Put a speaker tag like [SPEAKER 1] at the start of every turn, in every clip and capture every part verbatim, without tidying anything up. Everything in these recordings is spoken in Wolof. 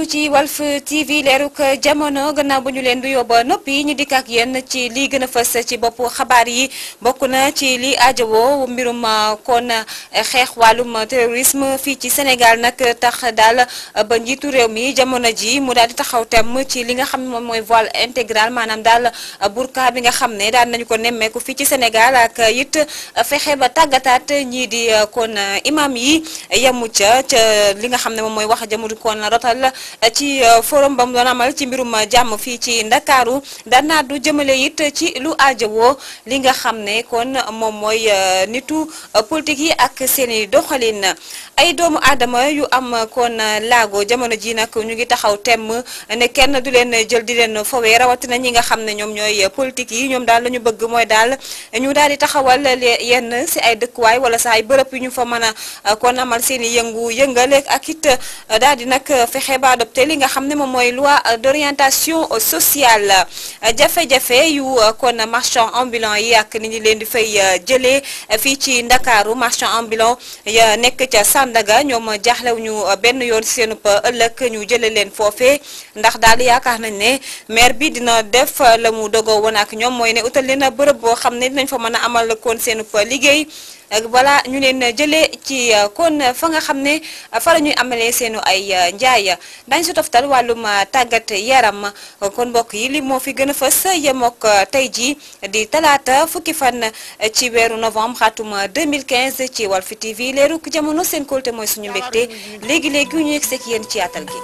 [SPEAKER 1] kaddu ci Walf T V leeruk jamono gannaaw bu ñu leen du yóbba noppi ñu dikk ak yéen ci li gën a fës ci bopp xabaar yi bokk na ci li ajowoo mbirum kon xeex wàllum terrorisme fii ci Sénégal nag tax daal ba njiitu réew mi jamono ji mu daal di taxaw tem ci li nga xam ne moom mooy voile intégral maanaam daal burka bi nga xam ne daal nañu ko nemmeeku fii ci Sénégal ak it fexe ba tàggataat ñii di kon imam yi yemu ca ca li nga xam ne moom mooy wax jamono kon rotal ci forum ba mu doon amal ci mbirum jàmm fii ci Ndakaaru daan naa du jëmale it ci lu aajowoo li nga xam ne kon moom mooy nitu politique yi ak seeni doxalin ay doomu aadama yu am kon laago jamono ji nag ñu ngi taxaw temm ne kenn du leen jël di leen fowee rawatina ñi nga xam ne ñoom ñooy politique yi ñoom daal la ñu bëgg mooy daal ñu daal di taxawal yenn si ay dëkkuwaay wala sa ay bërëb yu ñu fa mën a kon amal seeni yëngu yëngale ak it daal di nag fexe ba adopté li nga xam ne moom mooy loi d'orientation sociale jafe-jafe yu kon marchand ambulant yi ak ni ñu leen di fay jëlee fii ci Ndakaaru marchand ambulant ya nekk ca Sandaga ñoom jaaxlew ñu benn yoon seen ëllëg ñu jëlee leen foofee ndax daal yaakaar nañ ne maire bi dina def la mu dogoo woon ak ñoom mooy ne utal leen bërëb boo xam ne dinañ fa mën a amal kon seen liggéey voilà ñu leen jëlee ci kon fa nga xam ne fa la ñuy amalee seenu ay njaay dañ si toftal wàllum tàggat yaram kon mbokk yi li moo fi gën a fës yemook tey ji di talaata fukki fan ci weeru novembre xatum deux mille quinze ci Walf T V leeruk jamono seen kóolte mooy suñu mbégte léegi-léegi ñu yegg seeg yéen ci yaatal gi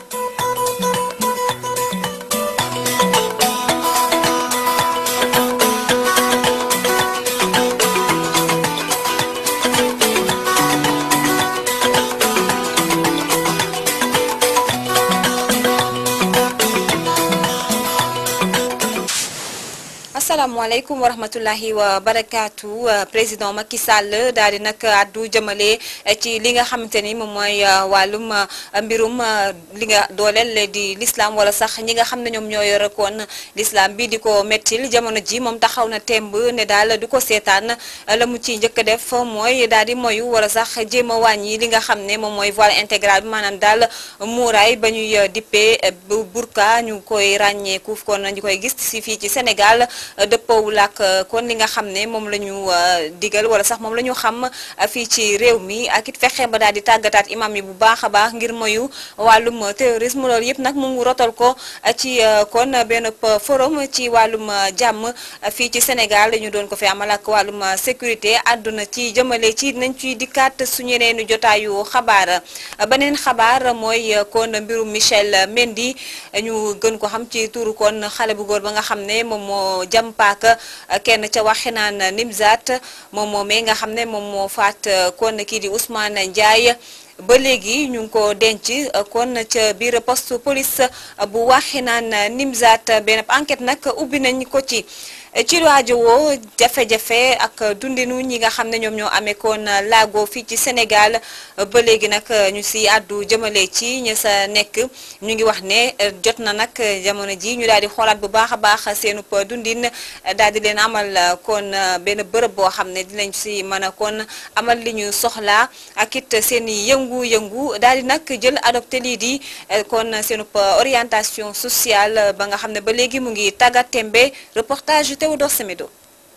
[SPEAKER 1] asalaamaaleykum wa rahmatullahi wa barakaatu président Macky Sall daal di nag addu jëmale ci li nga xamante ni moom mooy wàllum mbirum li nga dooleel di l'islam wala sax ñi nga xam ne ñoom ñoo yor kon l'islam bi di ko mettil jamono ji moom taxaw na temb ne daal du ko seetaan la mu ci njëkk a def mooy daal di moyu wala sax jéem a wàññi li nga xam ne moom mooy voile intégral bi maanaam daal muuraay ba ñuy dippee burka ñu koy ràññeeku kon ñu koy gis si fii ci Sénégal. dëppoowul ak kon li nga xam ne moom la ñu digal wala sax moom la ñu xam fii ci réew mi ak it fexe ba daal di tàggataat imam yi bu baax a baax ngir moyu wàllum terrorisme loolu yëpp nag mu rotal ko ci kon benn forum ci wàllum jàmm fii ci Sénégal ñu doon ko fi amal ak wàllum sécurité àdduna ci jëmale ci nañ ciy dikkaat suñu yeneenu jotaayu xabaar beneen xabaar mooy kon mbirum Michel Mendy ñu gën ko xam ci turu kon xale bu góor ba nga xam ne moom moo jam paaka kenn ca waxinaan Nimzat moom moomee nga xam ne moom moo faat kon kii di Ousmane Ndiaye ba léegi ñu ngi ko denc kon ca biir poste police bu waxinaan Nimzat benn enquête nag ubbi nañ ko ci ci lu aajowoo jafe-jafe ak dundinu ñi nga xam ne ñoom ñoo amee kon laago fii ci Sénégal ba léegi nag ñu si àddu jëmale ci ña sa nekk ñu ngi wax ne jot na nag jamono ji ñu daal di xoolaat bu baax a baax seenub dundin daal di leen amal kon benn bërëb boo xam ne dinañ si mën a kon amal li ñu soxlaa ak it seen i yëngu-yëngu daal di nag jël adopté lii di kon seenub orientation sociale ba nga xam ne ba léegi mu ngi tàggat tembe reportage Théodore Semedo.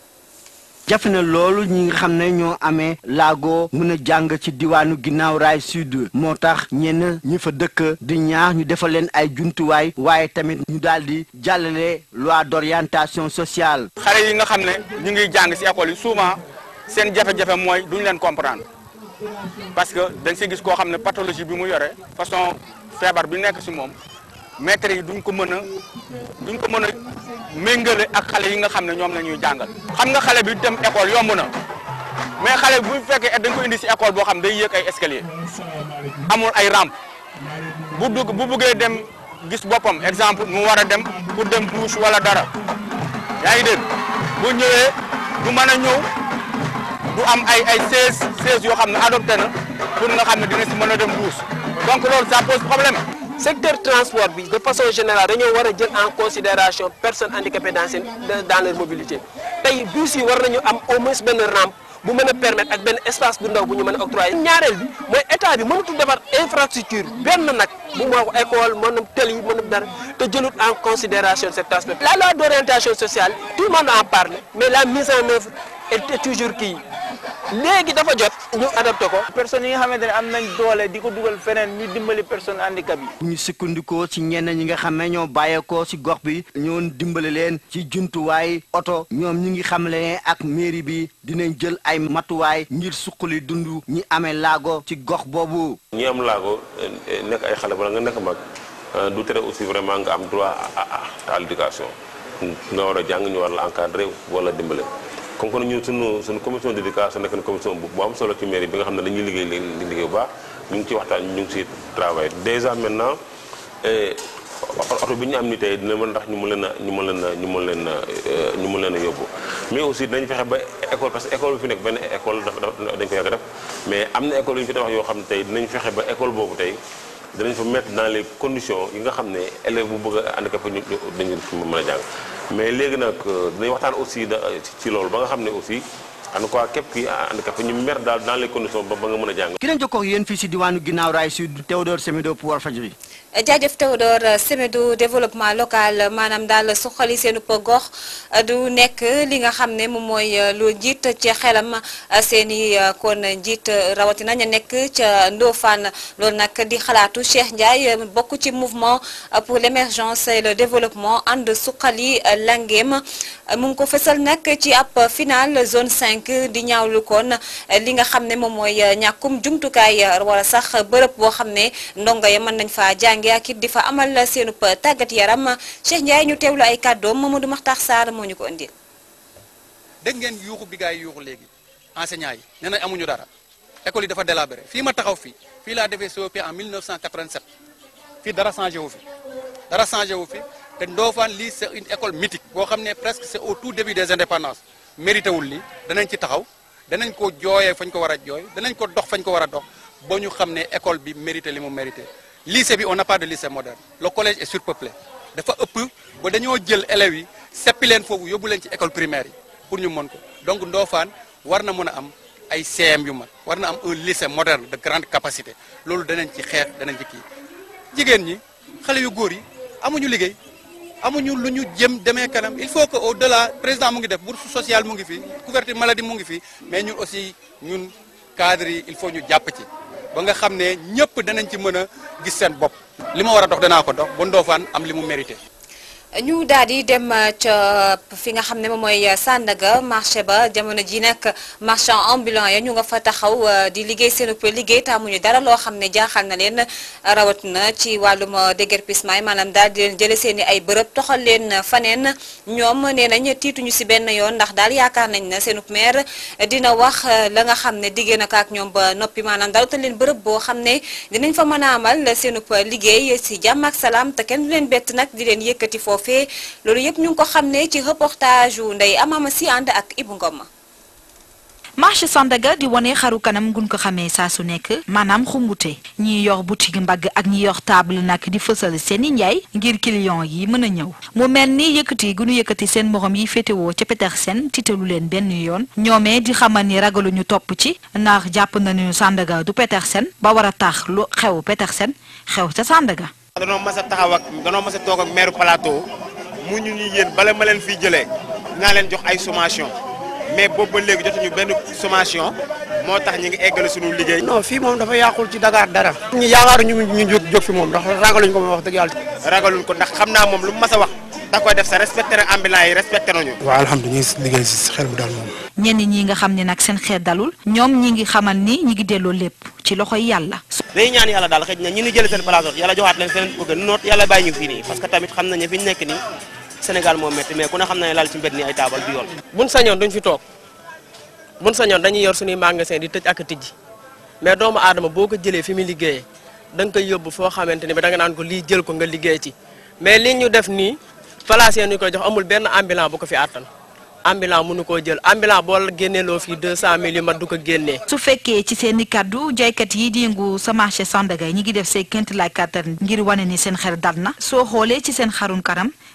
[SPEAKER 2] jafe na loolu ñi nga xam ne ñoo amee laago mën a jàng ci diwaanu ginnaaw raay sud moo tax ñenn ñi fa dëkk di ñaax ñu defal leen ay jumtuwaay waaye tamit ñu daal di jàllale loi d'orientation sociale.
[SPEAKER 3] xale yi nga xam ne ñu ngi jàng ci école yi souvent seen jafe-jafe mooy duñu leen comprendre parce que dañ si gis koo xam ne pathologie bi mu yore façon feebar bi nekk ci moom maître yi duñ ko mën a duñ ko mën a méngale ak xale yi nga xam ne ñoom la ñuy jàngal. xam nga xale bi dem école yomb na mais xale bu fekkee dañ ko indi ci école boo xam day yéeg ay escalier amul ay rampe bu dugg bu buggee dem gis boppam exemple mu war a dem pour dem douche wala dara yaa ngi dégg bu ñëwee du mën a ñëw du am ay ay seize seize yoo xam ne adopté na pour nga xam ne dina ci mën a dem douche donc loolu ça pose problème.
[SPEAKER 4] secteur transport bi de façon générale dañoo war a jël en considération personnes handicapées dans seen dans leur mobilité tey bus yi war nañu am au moins benn rampe bu mën a permettre ak benn espace bu ndaw bu ñu mën a octroyer. ñaareel bi mooy état bi mënatul defar infrastructure benn nag bu mu wax école mën a tëli mën a dara te jëlut en considération cet aspect. La loi d'orientation sociale tout le monde en parle mais la mise en œuvre est toujours kii léegi dafa jot ñu adapté ko.
[SPEAKER 5] personnes yi nga xamante ne am nañ doole di ko dugal feneen ñu dimbali personnes handicap yi.
[SPEAKER 2] bu ñu sukkandikoo ci ñenn ñi nga xam ne ñoo bàyyeekoo ci gox bi ñoon dimbali leen ci jumtuwaay oto ñoom ñu ngi xamle ne ak mairie bi dinañ jël ay matuwaay ngir suqali dund ñi amee laago ci gox boobu.
[SPEAKER 6] ñi am laago nekk ay xale wala nga nekk mag du tere aussi vraiment nga am droit à l'éducation nga war a jàng ñu war la encadrer wala dimbale. comme que ñun sunu sunu commission d'éducation nekk na commission bu am solo ci mairie bi nga xam ne dañuy liggéey li liggéey bu baax ñu ngi ci waxtaan ñu ngi ci travail déjà maintenant oto bi ñu am ni tey dina mën ndax ñu mën leen a ñu mën leen a ñu mën leen a ñu mën leen a yóbbu mais aussi dinañ fexe ba école parce que école bi fi nekk benn école dafa dañ ko yàgg def mais am na école yu ñu fi tabax yoo xam ne tey dinañ fexe ba école boobu tey dinañ fa mettre dans les conditions yi nga xam ne élève bu bëgg a handicapé ñu dañu fi mën a jàng mais léegi nag dinañ waxtaan aussi ci loolu ba nga xam ne aussi en tout cas képp ki handicapé ñu mer daal dans les conditions ba ba nga mën a jàng.
[SPEAKER 2] ki leen jokkoo ak yéen fii si diwaanu ginnaaw raay sud Théodore Semedo pour Walfadjri.
[SPEAKER 1] jaajëf Théodore Semedo développement local maanaam daal suqali seenu gox du nekk li nga xam ne moom mooy lu jiit ci xelam seen i kon njiit rawatina ña nekk ca Ndofane loolu nag di xalaatu Cheikh Ndiaye bokk ci mouvement pour l'émergence et le développement ànd suqali Languem mu ngi ko fësal nag ci ab final zone cinq di ñaawlu kon li nga xam ne moom mooy ñàkkum jumtukaay wala sax bërëb boo xam ne ndongo ya mën nañ faa jàng ak it di fa amal seenu tàggat yaram Cheikh Ndiaye ñu teewlu ay kàddoom Mamadou Makhtar Sarr moo ñu ko indil.
[SPEAKER 7] dégg ngeen yuuxu bi gaa yi yuuxu léegi enseignants yi nee nañ amuñu dara école yi dafa délabré fii ma taxaw fii fii laa defee C O P en mille neuf cent quatre-vingt-sept fii dara changé wu fi dara changé wu fi te Ndofane lii c'est une école mythique boo xam ne presque c'est au tout début des indépendances mérité wul lii danañ ci taxaw danañ ko jooyee fañ ko war a jooy danañ ko dox fañ ko war a dox ba ñu xam ne école bi mérité li mu mérité. lycée bi on n'a pas de lycée moderne le collège est surpeuplé dafa ëpp ba dañoo jël élèves yi seppi leen foofu yóbbu leen ci école primaire yi pour ñu mën ko donc Ndofane war na mën a am ay C M yu mag war na am un lycée moderne de grande capacité loolu danañ ci xeex danañ ci kii jigéen ñi xale yu góor yi amuñu liggéey amuñu lu ñu jëm demee kanam il faut que au delà président mu ngi def bourse sociale mu ngi fi couverture maladie mu ngi fi mais ñun aussi ñun cadres yi il faut ñu jàpp ci ba nga xam ne ñëpp danañ ci mën a gis seen bopp li ma war a dox danaa ko dox ba Ndofane am li mu mérité.
[SPEAKER 1] ñu daal di dem ca fi nga xam ne moom mooy Sandaga marché ba jamono ji nag marchand ambulant ya ñu nga fa taxaw di liggéey seen liggéey taamuñu dara loo xam ne jaaxal na leen rawatina ci wàllum déguerpissement yi maanaam daal di leen jële seen i ay bërëb toxal leen faneen ñoom nee nañ tiituñu si benn yoon ndax daal yaakaar nañ na seenub maire dina wax la nga xam ne diggée na ko ak ñoom ba noppi maanaam daal utal leen bërëb boo xam ne dinañ fa mën a amal seenub liggéey si jàmm ak salaam te kenn du leen bett nag di leen yëkkati foofu fee loolu yëpp ñu ngi ko xam ne ci reportage wu Ndeye Amama si ànd ak Ibou Ngom.
[SPEAKER 8] marché Sandaga di wone xaru kanam gun ko xamee saa su nekk maanaam xumbute ñi yor boutique mbagg ak ñi yor table nag di fësal seen i njaay ngir client yi mën a ñëw mu mel ni yëkkati gu ñu yëkkati seen morom yi féetewoo ca Petersen tiitalu leen benn yoon ñoomee di xamal ni ragalu ñu topp ci ndax jàpp nañu Sandaga du Petersen ba war a tax lu xew Petersen xew ca Sandaga.
[SPEAKER 9] danoo mas a taxaw ak danoo mas a toog ak maire plateau mu ñu ñu yéen bala ma leen fiy jëlee naa leen jox ay sommation mais boobu ba léegi jotuñu benn sommation moo tax ñu ngi eggale suñu liggéey.
[SPEAKER 10] non fii moom dafa yàqul ci Dakar dara. ñu yaakaaru ñu ñu jóg jóg fi moom ndax ragaluñ ko moom wax dëgg yàlla.
[SPEAKER 9] ragaluñ ko ndax xam naa moom lu mu mas a wax da koy def sa respecté na ambulant yi respecté nañu.
[SPEAKER 10] waaw alhamdulilah ñu ngi liggéey si xel bu dal moom.
[SPEAKER 8] ñenn ñi nga xam ne nag seen xeet dalul ñoom ñi ngi xamal ni ñi ngi delloo lépp ci loxoy yàlla.
[SPEAKER 9] dañuy ñaan yàlla daal xëy na ñi ñu jëlee seen place yàlla joxaat leen seen bëgg noot yàlla bàyyi ñu fii nii parce que tamit xam nañu fi ñu nekk nii Sénégal moo métti mais ku ne xam na ne laal ci mbedd nii ay taabal du yoon.
[SPEAKER 4] buñ sañoon duñ fi toog buñ sañoon dañuy yor suñuy magasin di tëj ak a tijji mais doomu aadama boo ko jëlee fi muy liggéeyee da nga koy yóbbu foo xamante ni bi da nga naan ko lii jël ko nga liggéey ci mais li ñu def nii place yi ñu koy jox amul benn ambulant bu ko fi àttan ambulant mënu koo jël ambulant boo la génneeloo fii deux cent mille yu mat du ko génnee.
[SPEAKER 8] su fekkee ci seen i kaddu jaaykat yi di yëngu sa marché Sandaga ñi ngi def say ként laay kàttan ngir wane ni seen xel dal na soo xoolee ci seen xarun kanam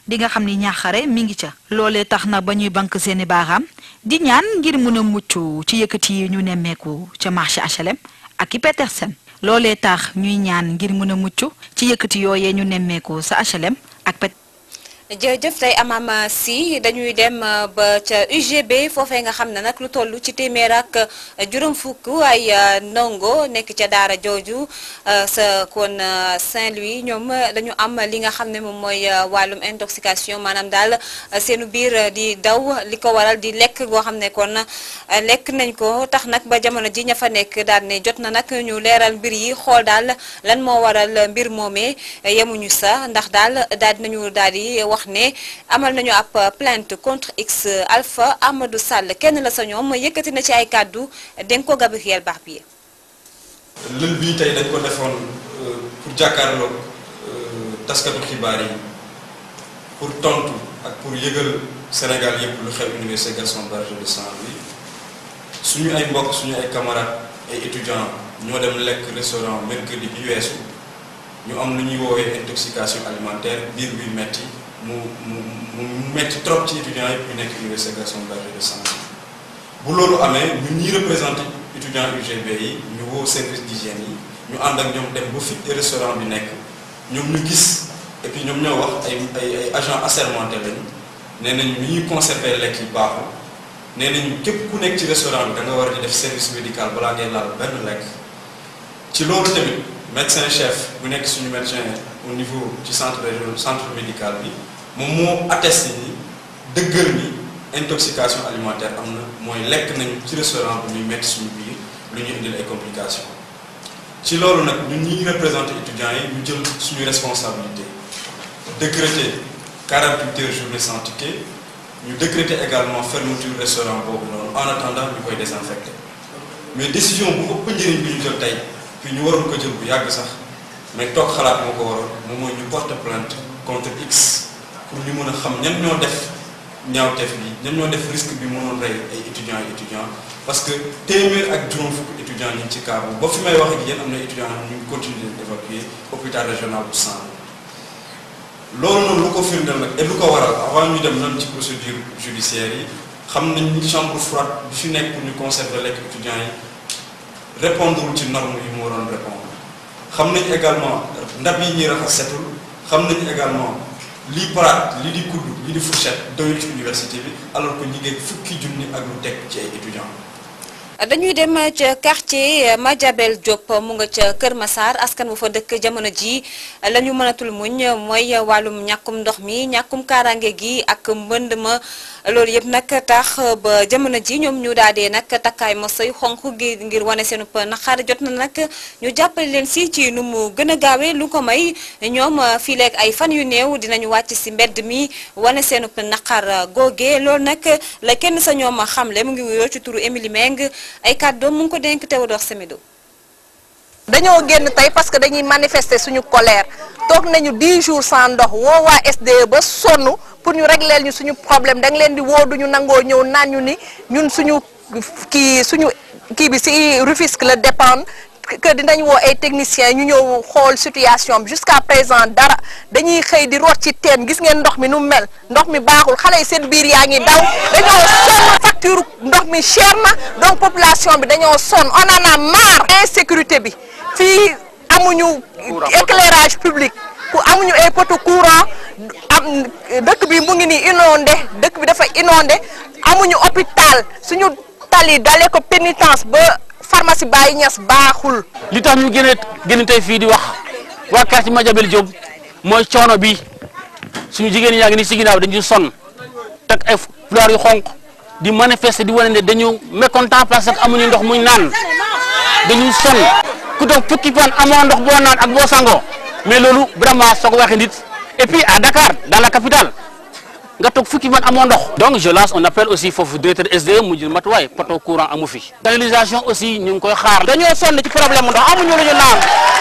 [SPEAKER 8] di nga xam ni ñaaxare mi ngi ca loolee tax na ba ñuy bank seeni baaraam di ñaan ngir mën a mucc ci yëkkati yi ñu nemmeeku ca marché H L M ak i Petersen loolee tax ñuy ñaan ngir mën a mucc ci yëkkati yooyee ñu nemmeeku sa H L M ak Pet
[SPEAKER 1] jërëjëf tey amam si dañuy dem ba ca U G B foofee nga xam ne nag lu toll ci téeméer ak juróom fukk ay ndongo nekk ca daara jooju sa kon Saint-Louis ñoom dañu am li nga xam ne moom mooy wàllum intoxication maanaam daal seenu biir di daw li ko waral di lekk goo xam ne kon lekk nañ ko tax nag ba jamono ji ña fa nekk daal ne jot na nag ñu leeral mbir yi xool daal lan moo waral mbir moomee yemuñu sa ndax daal daal dinañu daal di wax ne amal nañu ab plainte contre X Alpha Amadou Sall kenn la sa ñoom yëkkati na ci ay kàddu dénk ko Gabriel Barbier.
[SPEAKER 11] lël bii tey dañ ko defoon pour jàkkaarloog taskatu xibaar yi pour tontu ak pour yëgal Sénégal yëpp lu xew Université Gaston Berger de Saint-Louis suñu ay mbokk suñu ay camarades ay étudiants ñoo dem lekk restaurant mercredi bi weesu ñu am lu ñuy woowee intoxication alimentaire biir buy metti mu mu mu metti trop ci étudiants yi ñu nekk Université Gaston Berger de Saint-Louis bu loolu amee ñun ñuy représenté étudiants U G B yi ñu woo service d'hygiène yi ñu ànd ak ñoom dem ba fi restaurant bi nekk ñoom ñu gis et puis ñoom ñoo wax ay ay ay agents assermentés lañu nee nañu li ñuy conserver lekk yi baaxul nee nañu képp ku nekk ci restaurant bi da nga war di def service médical balaa ngay laal benn lekk ci loolu tamit médecin chef bu nekk suñu médecin au niveau ci centre régional centre médical bi moom moo attesté ni dëggal ni intoxication alimentaire am na mooy lekk nañu ci restaurant bi ñuy metti suñu biir lu ñu indil ay complications ci loolu nag ñun ñi représenté étudiants yi ñu jël suñu responsabilité décréter quarante-huit heures journée sans ticket ñu décréter également fermeture restaurant boobu noonu en attendant ñu koy désinfecter mais décision bu ëpp njëriñ bi ñu jël tey puis ñu waroon ko jël bu yàgg sax mais toog xalaat moo ko waroon moom mooy ñu porter plainte contre X pour ñu mën a xam ñan ñoo def ñaawteef bi ñan ñoo def risque bi mënoon rey ay étudiants et étudiants parce que téeméer ak juróom fukk étudiants ñu ngi ci cas boobu ba fi may wax ak yéen am na étudiants ñu ngi continuer d'évacuer hôpital régional bu Saint-Louis loolu noonu lu ko firndeel nag et lu ko waral avant ñu dem noonu ci procédure judiciaire yi xam nañ ni chambre froide bi fi nekk pour ñu conserver lekk étudiants yi répondre ci norme yi mu waroon répondre xam nañ également ndab yi ñuy raxas setul xam nañ également lii paraat lii di kudd lii di fourchette doyul ci université bi alors que ñi ngi fukki junni ak lu teg ci ay étudiants.
[SPEAKER 1] dañuy dem ca quartier Madiabel Diop mu nga ca Kër Massar askan wu fa dëkk jamono ji la ñu mënatul muñ mooy wàllum ñàkkum ndox mi ñàkkum kaaraange gi ak mbënd ma loolu yëpp nag tax ba jamono ji ñoom ñu daal dee nag takkaay mosay xonq gi ngir wane seen naqar jot na nag ñu jàppale leen si ci nu mu gën a gaawee lu ko may ñoom fii leeg ay fan yu néew dinañu wàcc si mbedd mi wane seen naqar googe loolu nag la kenn sa ñoom xamle mu ngi wuyoo ci turu Émilie Meng ay kàddoom mu ngi ko dénk Théodore Semedo.
[SPEAKER 12] dañoo génn tey parce que dañuy manifester suñu colère toog nañu dix jours sans ndox woo waa S D E ba sonn pour ñu régler ñu suñu problème da nga leen di woo duñu nangoo ñëw naan ñu ni ñun suñu kii suñu kii bi si Rufisque la dépendre que dinañ woo ay techniciens ñu ñëw xool situation bi jusqu'à présent dara dañuy xëy di root ci teen gis ngeen ndox mi nu mel ndox mi baaxul xale yi seen biir yaa ngi daw dañoo sonn facture ndox mi cher na donc population bi dañoo sonn on en a marre insécurité bi fii amuñu éclairage public ku amuñu ay poteau courant am dëkk bi mu ngi nii inondé dëkk bi dafa inondé amuñu hôpital suñu tali dalee ko pénitence ba pharmacie Baye Niass baaxul.
[SPEAKER 13] li tax ñu gën a gën a tey fii di wax waa quartier Madiabel Diop mooy coono bi suñu jigéen yaa ngi ni si ginnaaw dañuy sonn teg ay fleurs yu xonq di manifester di wane ne dañu mécontent parce que amuñu ndox muy naan dañuy sonn ku toog fukki fan amoo ndox boo naan ak boo sangoo mais loolu vraiment soo ko waxee nit et puis à Dakar dans la capitale nga toog fukki fan amoo ndox. donc je lance on appelle aussi foofu directeur S D E mu jël matuwaay poto courant amu fi. canalisation aussi ñu ngi koy xaar.
[SPEAKER 12] dañoo sonn ci problème ndox amuñu lu ñu naan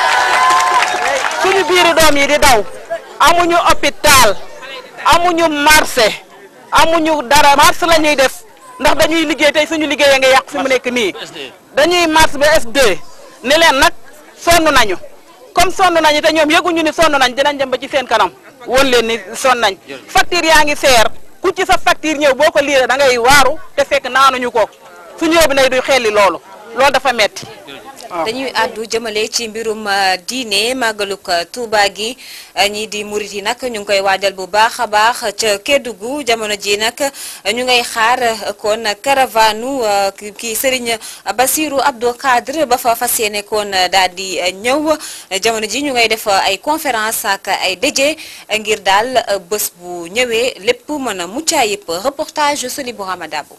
[SPEAKER 12] suñu biiru doom yi di daw amuñu hôpital amuñu marché amuñu dara marché la ñuy def ndax dañuy liggéey tey suñu liggéey nga yàq fi mu nekk nii dañuy marché ba S D E ne leen nag sonn nañu comme sonn nañu te ñoom yëguñu ni sonn nañ dinañ dem ba ci seen kanam
[SPEAKER 14] woon leen ni son nañ facture yaa ngi seer ku ci sa facture ñëw boo ko liiree da ngay waaru te fekk naanuñu ko suñu yóbbu nay du xelli loolu loolu dafa metti
[SPEAKER 1] dañuy àddu jëmale ci mbirum diine màggaluk Touba gi ñii di murit yi nag ñu ngi koy waajal bu baax a baax ca Kédougou jamono ji nag ñu ngay xaar kon caravane kii Serigne Bassirou Abdou Khadre ba fa fas yéene kon daal di ñëw jamono ji ñu ngay def ay conférence ak ay daje ngir daal bés bu ñëwee lépp mën a mucc ayib reportage Soli Bourama Dabo.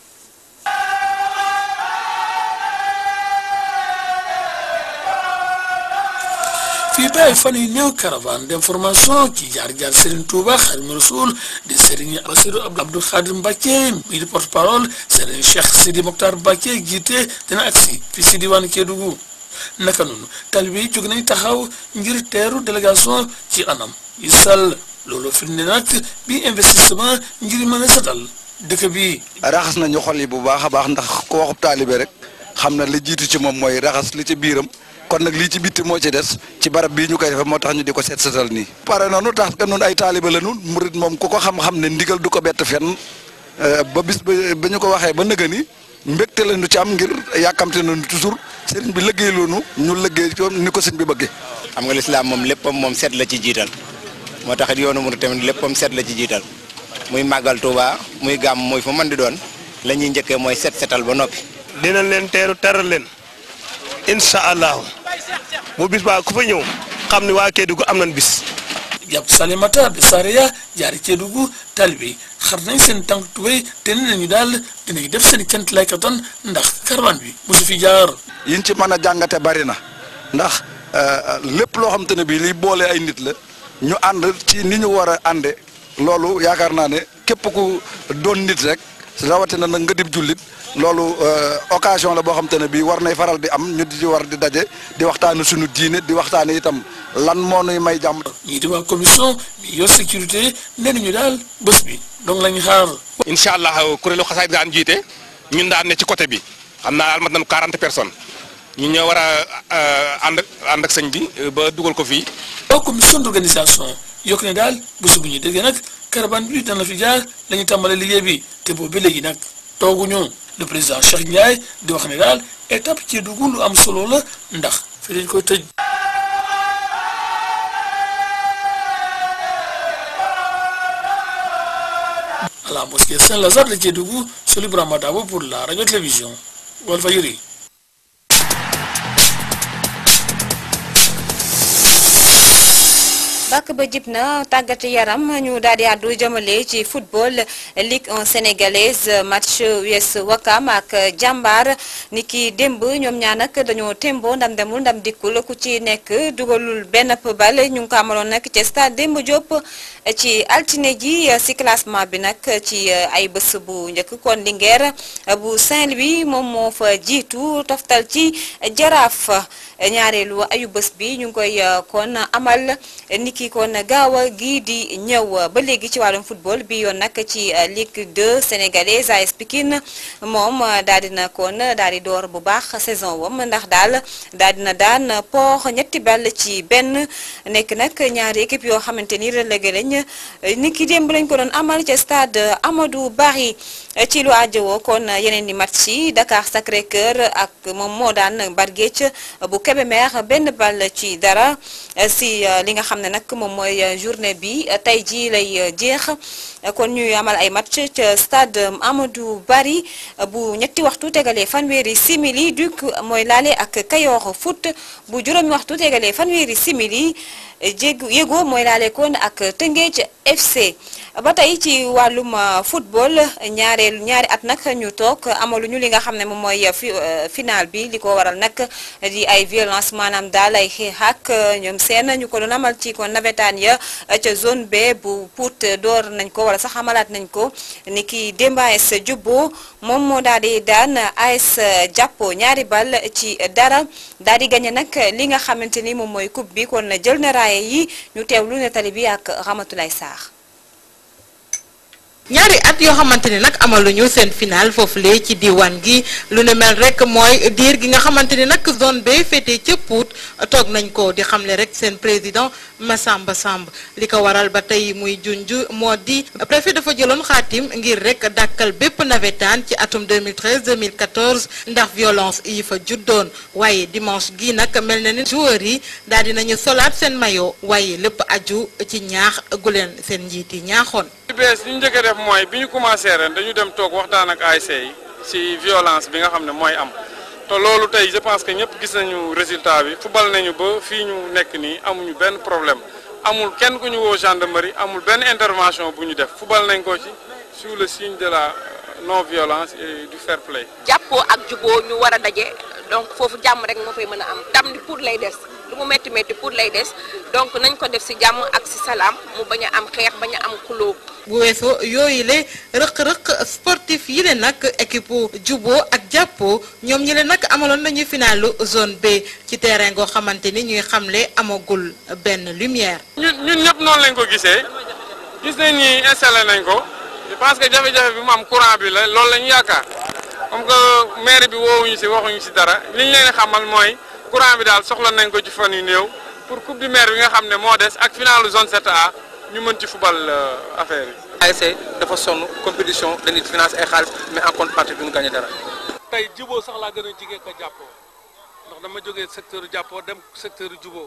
[SPEAKER 15] fii ba ay fan yu néew caravane d'information ci jaar-jaar Serigne Touba Xaadimu Rasuul di Serigne Bassirou Abdou Khadre Mbacké mi di porte-parole Serigne Cheikh Sidi Mokhtar Mbacké jiite dina agsi fii si diwaanu Kédougou naka noonu talibé yi jóg nañ taxaw ngir teeru délégation ci anam yu sell loolu firnde nag bi investissement ngir mën a setal dëkk bi.
[SPEAKER 16] raxas nañu xol yi bu baax a baax ndax ku waxub talibé rek xam na li jiitu ci moom mooy raxas li ci biiram. kon nag lii ci bitti moo ci des ci barab bii ñu koy defee moo tax ñu di ko seet seetal nii. pare noonu tax que nun ay taaliba la nun murit moom ku ko xam-xam ne ndigal du ko bett fenn ba bis ba ba ñu ko waxee ba nëga ni mbégte la ñu ci am ngir yàkkamte nañu toujours sëriñ bi liggéey loonu ñu liggéey ko ni ko sëriñ bi bëggee.
[SPEAKER 9] xam nga lislaam moom léppam moom seet la ci jiital moo tax it yoonu murit tamit léppam seet la ci jiital muy màggal Tuuba muy gàmm muy fu mën di doon la ñuy njëkkee mooy seet seetal ba noppi.
[SPEAKER 17] dinañ leen teeru teral leen incha allahu bu bis baa ku fa ñëw xam ni waa Kédougou am nañ bis.
[SPEAKER 15] jàpp Salimata de Sareya jaari Kédougou talibé xar nañ seen tànk tubéy te nee nañu daal dinañ def seen kent lay kattan ndax caravane bi mosu fi jaar.
[SPEAKER 16] yiñ ci mën a jàngate bari na ndax lépp loo xam te ne bii liy boole ay nit la ñu ànd ci ni ñu war a ànde loolu yaakaar naa ne képp ku doon nit rek rawatina nag nga dib jullit loolu occasion la boo xam te ne bii war nay faral di am ñu di war di daje di waxtaane suñu diine di waxtaane itam lan moo nuy may jàmm.
[SPEAKER 15] ñii di waa commission bi yor sécurité nee nañu daal bés bi donc lañu xaar.
[SPEAKER 3] incha allah kuréelu xasaayid daan jiite ñun daan ne ci côté bi xam naa daal mat nañu quarante personnes ñu ñoo war a ànd ak ànd ak sëñ bi ba dugal ko fii.
[SPEAKER 15] waa commission d'organisation yokk ne daal bés bu ñu déggee nag caravane bi dana fi jaar la ñu tàmbale liggéey bi te boobu ba léegi nag tooguñu. le président Cheikh Ndiaye di wax ne daal étape ci dugg lu am solo la ndax fi dañ koy tëj. à la mosquée Saint-Lazare de Kédougou, Soli Bourama Dabo pour la radio-télévision Walfadjri.
[SPEAKER 1] bàkk ba jib na tàggat yaram ñu daal di àddu jëmale ci football Ligue un sénégalaise match U S Ouakam ak jàmbaar ni ki démb ñoom ñaar nag dañoo tembo ndam demul ndam dikkul ku ci nekk dugalul benn bal ñu ngi ko amaloon nag ci stade Demba Diop ci altine ji si classement bi nag ci ay bés bu njëkk kon Linguère bu Saint-Louis moom moo fa jiitu toftal ci Jaraaf ñaareelu ayu bés bi ñu ngi koy kon amal niki kon gaaw a gii di ñëw ba léegi ci wàllum football bi yoon nag ci Ligue deux sénégalaise A S Pikine moom daal dina kon daal di door bu baax saison wam ndax daal daal dina daan Port ñetti ball ci benn nekk nag ñaari équipe yoo xamante ni relégué lañ niki démb lañ ko doon amal ci stade Amadou Barry ci lu àjjowoo kon yeneen di match yi Dakar Sacré-Cœur ak moom moo daan Barguetch bu Kébémer benn ball ci dara si li nga xam ne nag moom mooy journée bi tey jii lay jeex kon ñuy amal ay match ca stade Amadou Barry bu ñetti waxtu tegalee fanweeri simili Duc mooy laale ak Kayor Foot bu juróomi waxtu tegalee fanweeri simili jéegu yéego mooy laale kon ak Tëngéej F C ba tey ci wàllum football ñaareelu ñaari at nag ñu toog amaluñu li nga xam ne moom mooy final bi li ko waral nag di ay violence maanaam daal ay xeex ak ñoom seen ñu ko doon amal ci kon nawetaan ya ca zone B bu Pout door nañ ko wala sax amalaat nañ ko ni ki démb A S Jubbo moom moo daal di daan A S Jàppo ñaari bal ci dara daal di gagné nag li nga xamante ni moom mooy coupe bi kon jël na raaye yi ñu teewlu ne tali bi ak Ramatoulaye Sarr.
[SPEAKER 18] ñaari at yoo xamante ni nag amaluñu seen final foofu lee ci diwaan gi lu ne mel rek mooy diir gi nga xamante ni nag zone B féetee ca Pout toog nañ ko di xamle rek seen président Massamba Samb li ko waral ba tey muy junj moo di préfet dafa jëloon xaatim ngir rek dàkkal bépp nawetaan ci atum deux mille treize deux mille quatorze ndax violence yi fa juddoon waaye dimanche gi nag mel na ni joueurs yi daal di nañu solaat seen maillot waaye lépp aju ci ñaax gu leen seen njiit yi ñaaxoon.
[SPEAKER 19] li bees li ñu njëkk a def mooy bi ñu commencé ren dañu dem toog waxtaan ak A S C yi ci violence bi nga xam ne mooy am te loolu tey je pense que ñëpp gis nañu résultat bi football nañu ba fii ñu nekk nii amuñu benn problème amul kenn ku ñu woo gendarmerie amul benn intervention bu ñu def football nañ ko ci sous le signe de la non violence et du fair play.
[SPEAKER 20] jàppoo ak juboo ñu war a daje donc foofu jàmm rek moo fay mën a am ndam di pour lay des lu mu métti métti pour lay des donc nañ ko def ci jàmm ak ci salaam mu bañ a am xeex bañ a am xuloo.
[SPEAKER 18] bu weesoo yooyu le rëq-rëq sportif yi le nag équipe juboo ak jàppoo ñoom ñi le nag amaloon nañu finalu zone B ci terrain goo xamante ni ñuy xamle amagul benn lumière.
[SPEAKER 19] ñun ñun ñëpp noonu lañ ko gisee gis nañ ni installé nañ ko je pense que jafe-jafe bi mu am courant bi la loolu la ñu yaakaar comme que maire bi woowuñu ci waxuñu ci dara li ñu leen xamal mooy courant bi daal soxla nañ ko ci fan yu néew pour coupe du maire bi nga xam ne moo des ak finalu zone sept A. ñu mën ci football affaire yi.
[SPEAKER 21] A S C dafa sonn compétition dañuy financer ay xaalis mais en contrepartie duñu gagné dara.
[SPEAKER 22] tey juboo sax laa gën a jigee ko jàppoo ndax dama jógee secteur jàppoo dem secteur juboo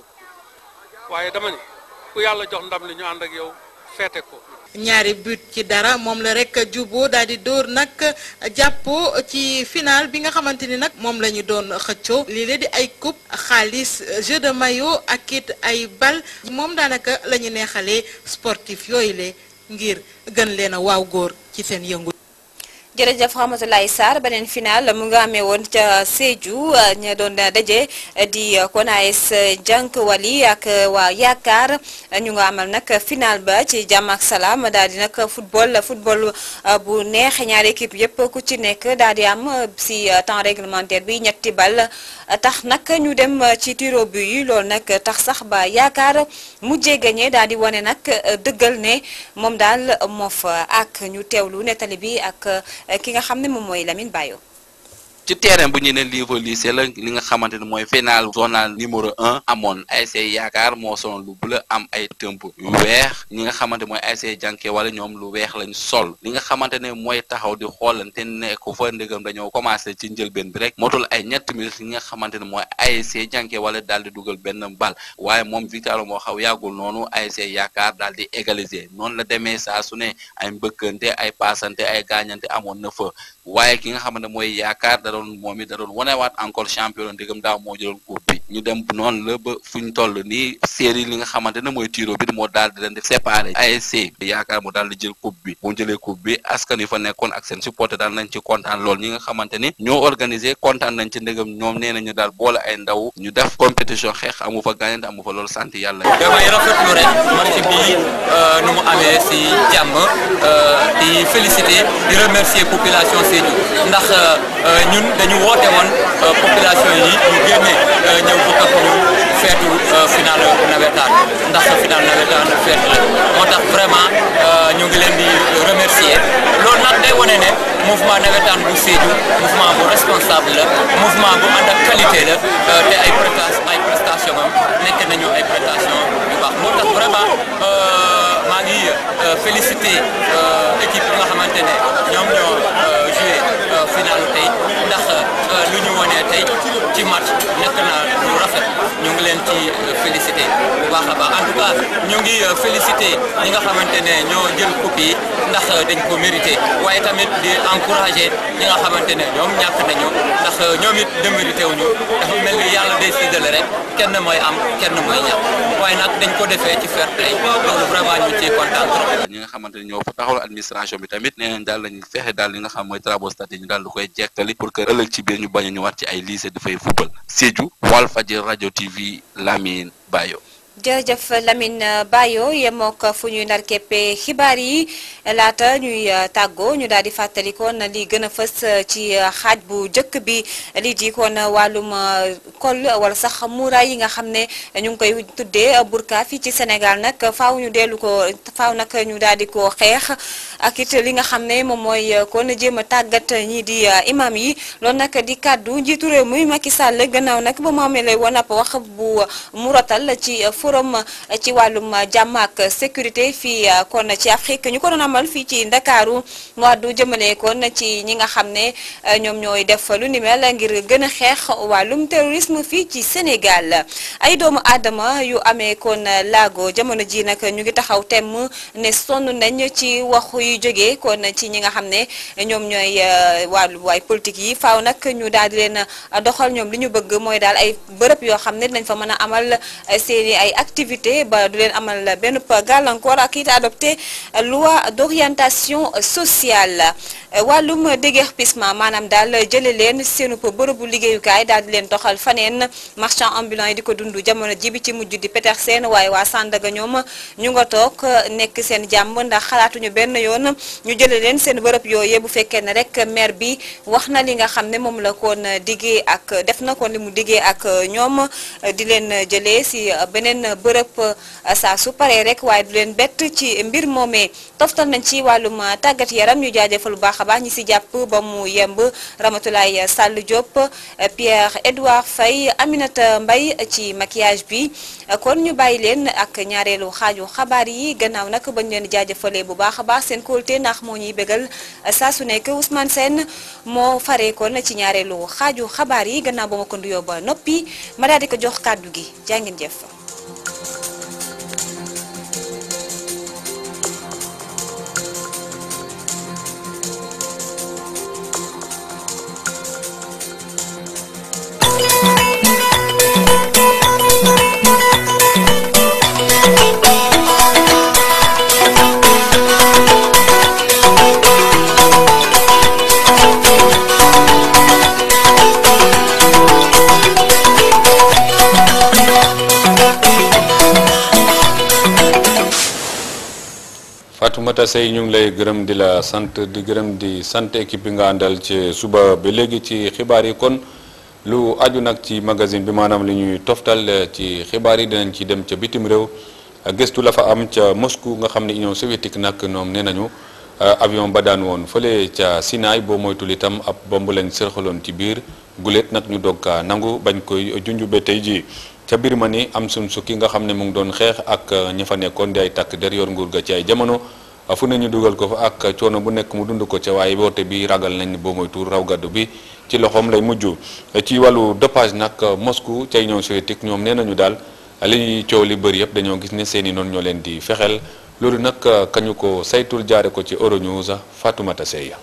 [SPEAKER 22] waaye dama ni ku yàlla jox ndam li ñu ànd ak yow feete ko.
[SPEAKER 18] ñaari but ci dara moom la rek juboo daal di dóor nag jàppoo ci final bi nga xamante ni nag moom la ñu doon xëccoo lii la di ay coupe xaalis jeu de maillot ak it ay bal moom daanaka la ñu neexalee sportif yooyu le ngir gën leen a waaw góor ci seen yëngu.
[SPEAKER 1] jërëjëf Ramatoulaye Sarr beneen final mu nga amee woon ca Sédhiou ña doon daje di kon A S Jànk Wali ak waa Yaakaar ñu nga amal nag final ba ci jàmm ak salaam daal di nag football football bu neex ñaari équipe yëpp ku ci nekk daal di am si temps réglementaire bi ñetti bal tax nag ñu dem ci tiro bu yi loolu nag tax sax ba Yaakaar mujjee gagné daal di wane nag dëggal ne moom daal moo fa ak ñu teewlu nettali bi ak. ki nga xam ne moom mooy Lamine Bayo.
[SPEAKER 23] ci terrain bu ñu ne niveau lycée la li nga xamante ne mooy final zonal numéro un amoon A S C Yaakaar moo sonal lu bleu am ay tëmp yu weex ñi nga xamante mooy A S C Jànke wala ñoom lu weex lañ sol li nga xamante ne mooy taxaw di xoolante nekku fa ndëgam dañoo commencé ci njëlbeen bi rek motul ay ñetti minutes li nga xamante ne mooy A S C Jànke wala daal di dugal benn bal waaye moom victoire moo xaw yàggul noonu A S C Yaakaar daal di égaliser noonu la demee saa su ne ay mbëkkante ay paasante ay gaañante amoon na fa waaye ki nga xamante mooy Yaakaar da doon moom it da doon wanewaat encore champion ndigam daaw moo jëloon coupe bi ñu dem noonu la ba fu ñu toll nii série li nga xamante ne mooy tiro bi moo daal di leen di séparé A S C Yaakaar mu daal di jël coupe bi bu jëlee coupe bi askan yi fa nekkoon ak seen supporter daal nañ ci kontaan lool ñi nga xamante ni ñoo organisé kontaan nañ ci ndegam ñoom nee nañu daal boole ay ndaw ñu def compétition xeex amu fa gagnante amu fa loolu sant yàlla.
[SPEAKER 24] damay rafetlu rek match bi nu mu amee si jàmm di féliciter di remercier population Sédhiou ndax ñun dañu woote woon population yi ñu génne ñëw bokk ak ñu feetu final nawetaan ndax final nawetaan feet la moo tax vraiment ñu ngi leen di remercier loolu nag day wane ne mouvement nawetaan bu Sédhiou mouvement bu responsable la mouvement bu ànd ak qualité la te ay prestation ay prestation am nekk nañu ay prestation yu baax moo tax vraiment maa ngi féliciter équipe bi nga xamante ne ñoom ñoo joué final tey ndax lu ñu wonee tey ci match nekk na lu rafet ñu ngi leen ci félicité bu baax a baax en tout cas ñu ngi félicité ñi nga xamante ne ñoo jël coupe yi ndax dañ ko mérité waaye tamit di encouragé ñi nga xamante ne ñoom ñàkk nañu ndax ñoom it démérité wuñu dafa mel ni yàlla day séddale rek kenn mooy am kenn mooy ñàkk waaye nag dañ ko defee ci fair play loolu vraiment ñu ciy kontaan trop.
[SPEAKER 23] ñi nga xamante ne ñoo fa taxawal administration bi tamit nee nañ daal lañu fexe daal li nga xam mooy travaux statiques ñu daal di koy jekkali pour que ëllëg ci biir ñu bañ a ñëwaat ci ay lycée dafay football Sédhiou Walfadjri rajo T V Lamine Bayo.
[SPEAKER 1] jërëjëf Lamine Bayo yemook fu ñuy ndar keppe xibaar yi laata ñuy tàggoo ñu daal di fàttali kon li gën a fës ci xaaj bu njëkk bi lii di kon wàllum kol wala sax muuraay yi nga xam ne ñu ngi koy tuddee burka fii ci Sénégal nag faaw ñu dellu ko faaw nag ñu daal di ko xeex ak it li nga xam ne moom mooy kon jéem a tàggat ñii di imam yi loolu nag di kàddu njiitu réew mi Macky Sall gannaaw nag ba mu amee lay woon ab wax bu mu rotal ci forum ci wàllum jàmm ak sécurité fii kon ci Afrique ñu ko doon amal fii ci Ndakaaru mu àddu jëmale kon ci ñi nga xam ne ñoom ñooy def lu ni mel ngir gën a xeex wàllum terrorisme fii ci Sénégal ay doomu aadama yu amee kon laago jamono ji nag ñu ngi taxaw temm ne sonn nañ ci waxu yu jógee kon ci ñi nga xam ne ñoom ñooy wàllu waay politique yi faaw nag ñu daal di leen doxal ñoom li ñu bëgg mooy daal ay bërëb yoo xam ne dinañ fa mën a amal seeni ay activité ba du leen amal benn gàllankoor ak it adopté loi d'orientation sociale wàllum déguerpissement maanaam daal jële leen seenu bërëbu liggéeyukaay daal di leen doxal faneen marchand ambulant yi di ko dund jamono ji bi ci mujj di Petersen waaye waa Sandaga ñoom ñu nga toog nekk seen jàmm ndax xalaatuñu benn yoon ñu jële leen seen bërëb yooyu bu fekkee ne rek maire bi wax na li nga xam ne moom la kon diggee ak def na kon li mu diggee ak ñoom di leen jëlee si beneen bërëb saa su paree rek waaye du leen bett ci mbir moomee toftal nañ ci wàllum tàggat yaram ñu jaajëfal bu baax a baax ñi si jàpp ba mu yemb Ramatoulaye Sall Diop Pierre Edouard Faye Aminata Mbaye ci maquillage bi kon ñu bàyyi leen ak ñaareelu xaaju xabaar yi gannaaw nag bañ leen jaajëfalee bu baax a baax seen kóolte ndax moo ñuy bégal saa su nekk Ousmane Sène moo faree kon ci ñaareelu xaaju xabaar yi gannaaw ba ma ko nuyoo ba noppi ma daal di ko jox kàddu gi jaa ngeen jëf.
[SPEAKER 2] Fatoumata Seye ñu ngi lay gërëm di la sant di gërëm di sant équipe bi nga àndal ci suba ba léegi ci xibaar yi kon lu aju nag ci magazine bi maanaam li ñuy toftal ci xibaar yi dinañ ci dem ca bitim réew gëstu la fa am ca Moscou nga xam ne Union soviétique nag ñoom nee nañu avion ba daan woon fële ca Sinaï boo moytul itam ab bomb lañ sërxaloon ci biir guléet nag ñu dog nangu bañ koy junj ba tey jii ca Birmanie am Aung San Suu Kyi nga xam ne mu ngi doon xeex ak ña fa nekkoon di ay takk der yor nguur ga ci ay jamono fu ne ñu dugal ko fa ak coono bu nekk mu dund ko ca waaye woote bi ragal nañ boo moytu raw gaddu bi ci loxoom lay mujj ci wàllu dopage nag Moscou ca Union soviétique ñoom nee nañu daal li coow li bëri yëpp dañoo gis ne seeni noonu ñoo leen di fexeel loolu nag kañu ko saytul jaare ko ci Euronews Fatoumata Seye.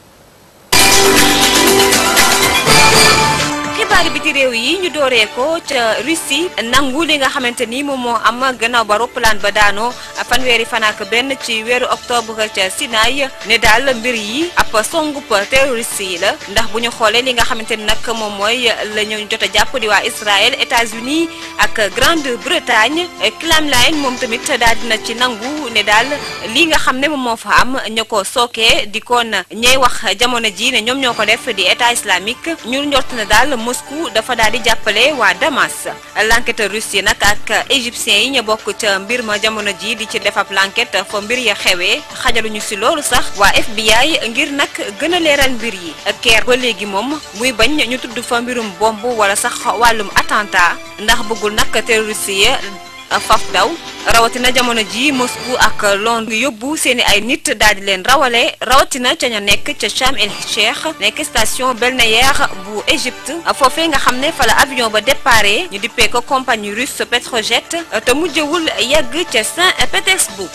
[SPEAKER 1] xibaari biti réew yi ñu dooree ko ca Russie nangu li nga xamante ni moom moo am gannaaw ba roppalaan ba daanoo fanweeri fan ak benn ci weeru octobre ca Sinaï ne daal mbir yi ab songub terroriste yi la ndax bu ñu xoolee li nga xamante ni nag moom mooy la ñu jot a jàpp di waa Israël États-Unis ak Grande-Bretagne Kremlin moom tamit daal dina ci nangu ne daal li nga xam ne moom moo fa am ña ko sookee di kon ñey wax jamono ji ne ñoom ñoo ko def di état islamique ñu njort na daal Moscou dafa daal di jàppale waa Damas l'enquêteur russe yi nag ak égyptiens yi ñu bokk ca mbir ma jamono ji di ci def ab l'enquête fa mbir ya xewee xajaluñu si loolu sax waa F B I ngir nag gën a leeral mbir yi keer ba léegi moom muy bañ ñu tudd fa mbirum bomb wala sax wàllum attentat ndax bëggul nag terroriste yi faf daw rawatina jamono ji Moscou ak Londres yóbbu seeni ay nit daal di leen rawale rawatina ca ña nekk ca Sharm el Sheikh nekk station balnéaire bu Égypte foofee nga xam ne fa la avion ba déparé ñu dippee ko compagnie russe Petrojet te mujjewul yegg ca Saint-Pétersbourg.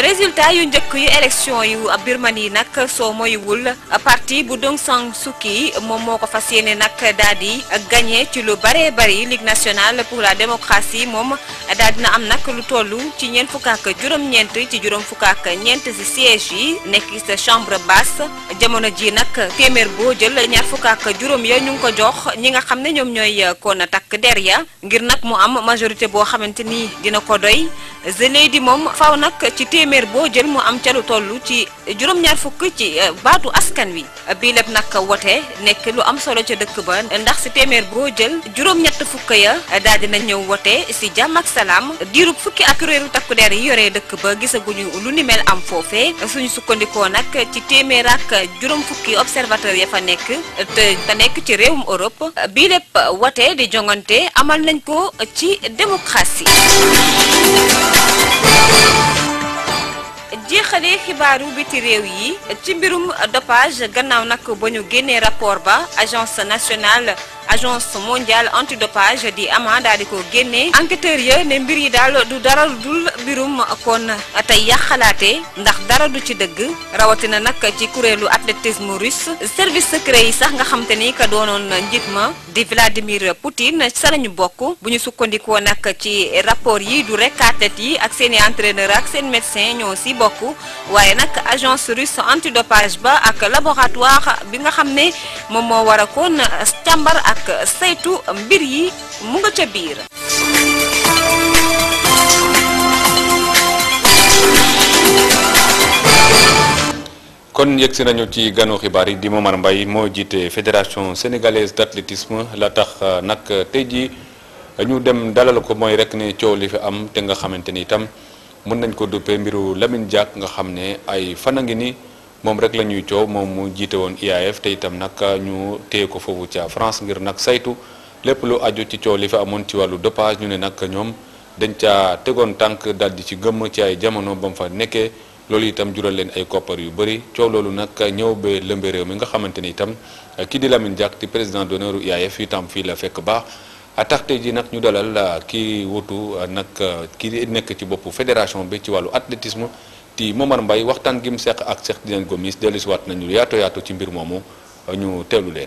[SPEAKER 1] résultat yu njëkk yu élection yu Birmanie nag soo moywul parti bu Aung San Suu Kyi moom moo ko fas yéene nag daal di gagné ci lu bare bari Ligue nationale pour la démocratie moom daal dina am nag lu toll ci ñeent fukk ak juróom-ñeent ci juróom fukk ak ñeent si siège yi nekk sa chambre basse jamono ji nag téeméer boo jël ñaar fukk ak juróom ya ñu ngi ko jox ñi nga xam ne ñoom ñooy kon takk der ya ngir nag mu am majorité boo xamante ni dina ko doy zëlee di moom faw nag ci téeméer boo jël mu am ca lu toll ci juróom-ñaar fukk ci baatu askan wi bii lépp nag wote nekk lu am solo ca dëkk ba ndax si téeméer boo jël juróom-ñett fukk ya daal dina ñëw wote si jàmm ak salaam diirub fukki ak kuréelu takku der yi yoree dëkk ba gisaguñu lu ni mel am foofee suñu sukkandikoo nag ci téeméer ak juróom fukki observateur ya fa nekk te te nekk ci réewum Europe bii lépp wote di jongante amal nañ ko ci démocratie. jeexalee xibaaru biti réew yi ci mbirum dopage gannaaw nag ba ñu génnee rapport ba agence nationale agence mondiale antidopage di ama daal di ko génnee enquêteur ya ne mbir yi daal du dara dul mbirum kon tey yàqalaate ndax dara du ci dëgg rawatina nag ci kuréelu athlétisme russe service secret yi sax nga xam te ni ka doonoon njiit ma di Vladimir Poutine sa lañu bokk bu ñu sukkandikoo nag ci rapport yi du rek athlètes yi ak seeni entraîneur ak seen médecin ñoo si bokk waaye nag agence russe antidopage ba ak laboratoire bi nga xam ne moom moo war a kon càmbar ak saytu mbir yi mu nga ca biir.
[SPEAKER 2] kon yegsi nañu ci ganu xibaar yi di Momar Mbaye moo jiite fédération sénégalaise d'athlétisme la tax nag tey jii ñu dem dalal ko mooy rek ne coow li fi am te nga xamante ni itam mën nañ ko duppee mbiru Lamine Diack nga xam ne ay fan a ngi ni moom rek la ñuy coow moom mu jiite woon I A F te itam nag ñu téye ko foofu ca France ngir nag saytu lépp lu aju ci coow li fi amoon ci wàllu dopage ñu ne nag ñoom dañ caa tegoon tànk daal di ci gëmm ci ay jamono ba mu fa nekkee loolu itam jural leen ay koppar yu bëri coow loolu nag ñëw ba lëmbe réew mi nga xamante ni itam kii di Lamine Diack di président d'honneur I A F itam fii la fekk baax a tax tey ji nag ñu dalal kii wutu nag kii nekk ci boppu fédération bi ci wàllu athlétisme ti Momar Mbaye waxtaan gi mu seq ak Cheikh Tidiane Gomis dellusiwaat nañu yaato yaato ci mbir moomu ñu teewlu leen.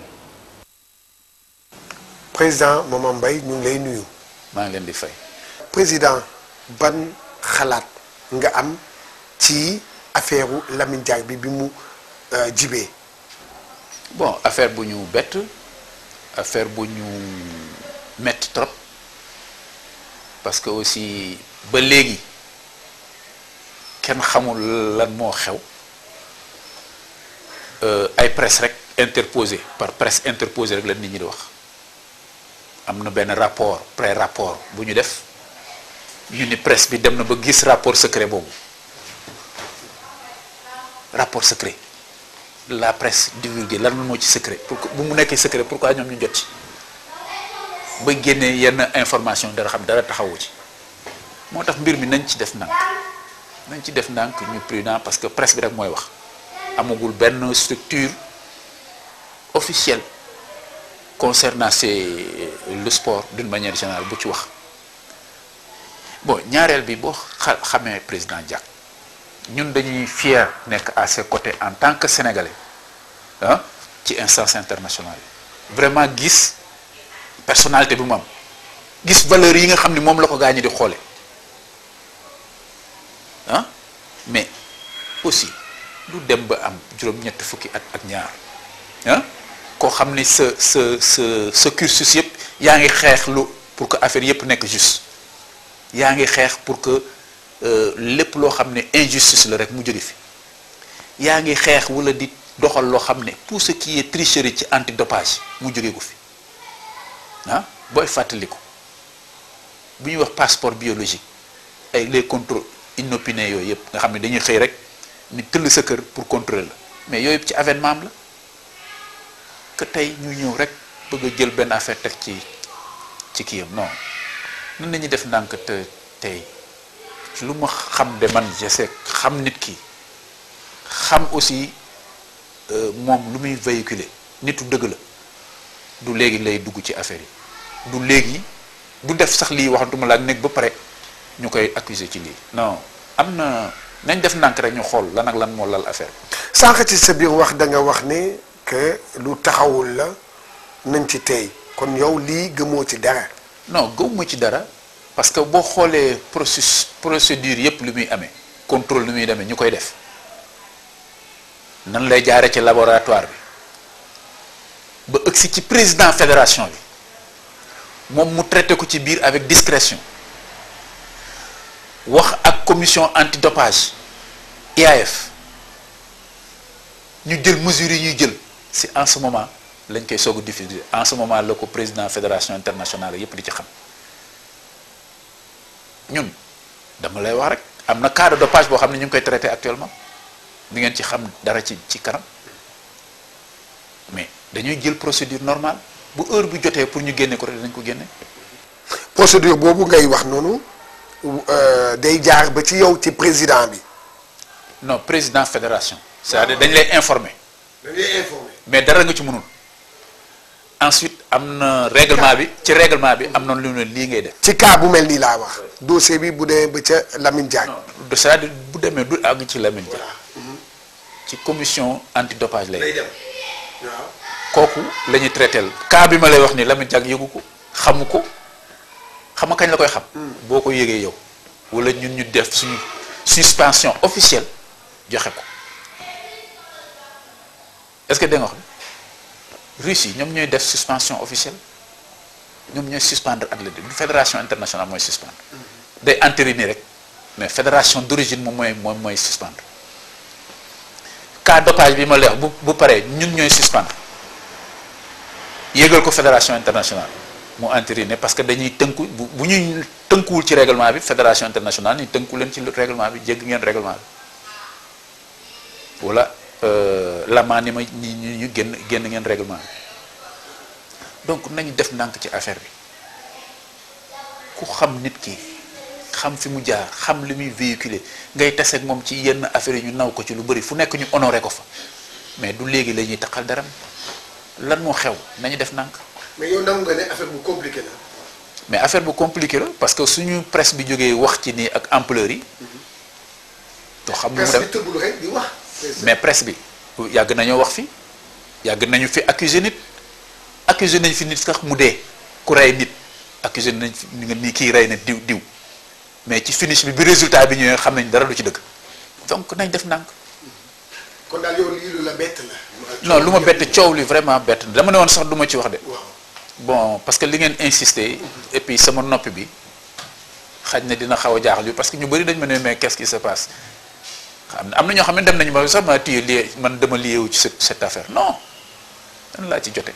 [SPEAKER 5] président Momar Mbaye ñu ngi lay nuyu.
[SPEAKER 6] maa ngi leen di fay.
[SPEAKER 5] président ban xalaat nga am ci affaire Lamine Diack bi bi mu jibee.
[SPEAKER 6] bon affaire bu ñu bett affaire bu ñu metti trop parce que aussi ba léegi. kenn xamul lan moo xew ay presse rek interposé par presse interposé rek la nit ñi di wax am na benn rapport pré rapport bu ñu def ñu ni presse bi dem na ba gis rapport secret boobu rapport secret la presse divulgué lan moo ci secret pour bu mu nekkee secret pourquoi ñoom ñu jot ci ba génnee yenn information dara xam dara taxawu ci moo tax mbir mi nañ ci def ndànk nañ ci def ndànk ñu prudent parce que presse bi rek mooy wax amagul benn structure officielle concernant c'est le sport d'une manière générale bu ci wax bon ñaareel bi boo xa xamee président Diack ñun dañuy fier nekk à ses côtés en tant que sénégalais ah ci instance internationale vraiment gis personnalité bi mu am gis valeurs yi nga xam ni moom la ko gaañi di xoole ah mais aussi lu dem ba am juróom-ñett fukki at ak ñaar ah koo xam ni sa sa sa sa cursus yëpp yaa ngi xeex lu pour que affaire yëpp nekk juste yaa ngi xeex pour que lépp loo xam ne injustice la rek mu jóge fi yaa ngi xeex wala di doxal loo xam ne tout ce qui est tricherie ci antidopage mu jóge ko fi ah booy fàttaliku bu ñuy wax passeport biologique ay les contrôles inopinés yooyu yëpp nga xam ne dañuy xëy rek ni tëll sa kër pour contrôler la mais yooyu yëpp ci avènement am la que tey ñu ñëw rek bëgg a jël benn affaire teg ci ci kii am non nan la ñuy def ndànk te tey lu ma xam de man je sais xam nit ki xam aussi moom lu muy véhiculer nitu dëgg la du léegi lay dugg ci affaire yi du léegi du def sax lii waxantuma laa nekk ba pare ñu koy accuser ci lii non am na nañ def nànk rek ñu xool lan ak lan moo lal affaire bi.
[SPEAKER 5] sànq ci sa biir wax da nga wax ne que lu taxawul la nañ ci tey kon yow lii gëmoo ci dara.
[SPEAKER 6] non gëmuma ci dara parce que boo xoolee processus procédure yépp lu muy amee contrôle lu muy demee ñu koy def nan lay jaare ci laboratoire bi ba ëgsi ci président fédération bi moom mu traité ko ci biir avec discrétion wax ak commission antidopage I A F ñu jël mesures yi ñuy jël si en ce moment lañ koy soog a diffuser en ce moment la ko président fédération internationale yépp di ci xam ñun dama lay wax rek am na cas de dopage boo xam ne ñu ngi koy traité actuellement di ngeen ci xam dara ci ci kanam mais dañuy jël procédure normale bu heure bu jotee pour ñu génne ko rek dañ ko génne.
[SPEAKER 5] procédure boobu ngay wax noonu day jaar ba ci yow ci président bi.
[SPEAKER 6] non président fédération. c'est-à-dire dañ lay informer.
[SPEAKER 5] dañ lay informer.
[SPEAKER 6] mais dara nga ci mënul. ensuite am na règlement bi ci règlement bi am na lu ne lii ngay def.
[SPEAKER 5] ci cas bu mel nii laa wax. dossier bi bu demee ba ca Lamine Diack.
[SPEAKER 6] c'est-à-dire bu demee du àgg ci Lamine Diack. ci commission antidopage lay
[SPEAKER 5] dem waaw.
[SPEAKER 6] kooku la ñuy traiteel cas bi ma lay wax ni Lamine Diack yëgu ko xamu ko xam nga kañ la koy xam. boo ko yëgee yow. wala ñun ñu def suñu suspension officielle joxe ko est-ce que dégg nga wax Russie ñoom ñooy def suspension officielle ñoom ñooy suspendre athlète du fédération internationale mooy suspendre day entériner rek mais fédération d'origine moom mooy moom mooy suspendre cas dopage bi ma lay wax bu bu paree ñun ñooy suspendre yégal ko fédération internationale mu entériner parce que dañuy tënku bu bu ñuy tënkuwul ci règlement bi fédération internationale ni tënku leen ci règlement bi jégg ngeen règlement bi wala lamaa ni ma ñi ñu génn génn ngeen règlement bi donc nañu def ndànk ci affaire bi ku xam nit ki xam fi mu jaar xam li muy véhiculer ngay taseeg moom ci yenn affaire yi ñu naw ko ci lu bëri fu nekk ñu honoré ko fa mais du léegi la ñuy taqal daram lan moo xew nañu def ndànk.
[SPEAKER 5] mais yow nangu nga ne affaire bu compliqué la.
[SPEAKER 6] mais affaire bu compliqué la parce que suñu presse bi jógee wax ci nii ak ampleur yi. doo xam nu mu
[SPEAKER 5] presse bi tëbul rek di wax.
[SPEAKER 6] mais presse bi yàgg nañoo wax fi yàgg nañu fi accuser nit accuser nañ fi nit sax mu dee ku rey nit accuser nañ fi ni kii rey na diw diw mais ci finish bi bi résultat bi ñëwee xam nañ dara lu ci dëgg donc nañ def ndànk.
[SPEAKER 5] kon daal yow lii lu la bett la.
[SPEAKER 6] non lu ma bett coow li vraiment bett dama ne woon sax du ma ci wax de. bon parce que li ngeen insister et puis sama noppi bi xaj na dina xaw a jaaxal parce que ñu bëri dañ ma ne mais qu'est-ce qui se passe. xam am na ñoo xam ne dem nañu ma sax ma téye lié man dama liéwu ci cette affaire non dan laa ci jote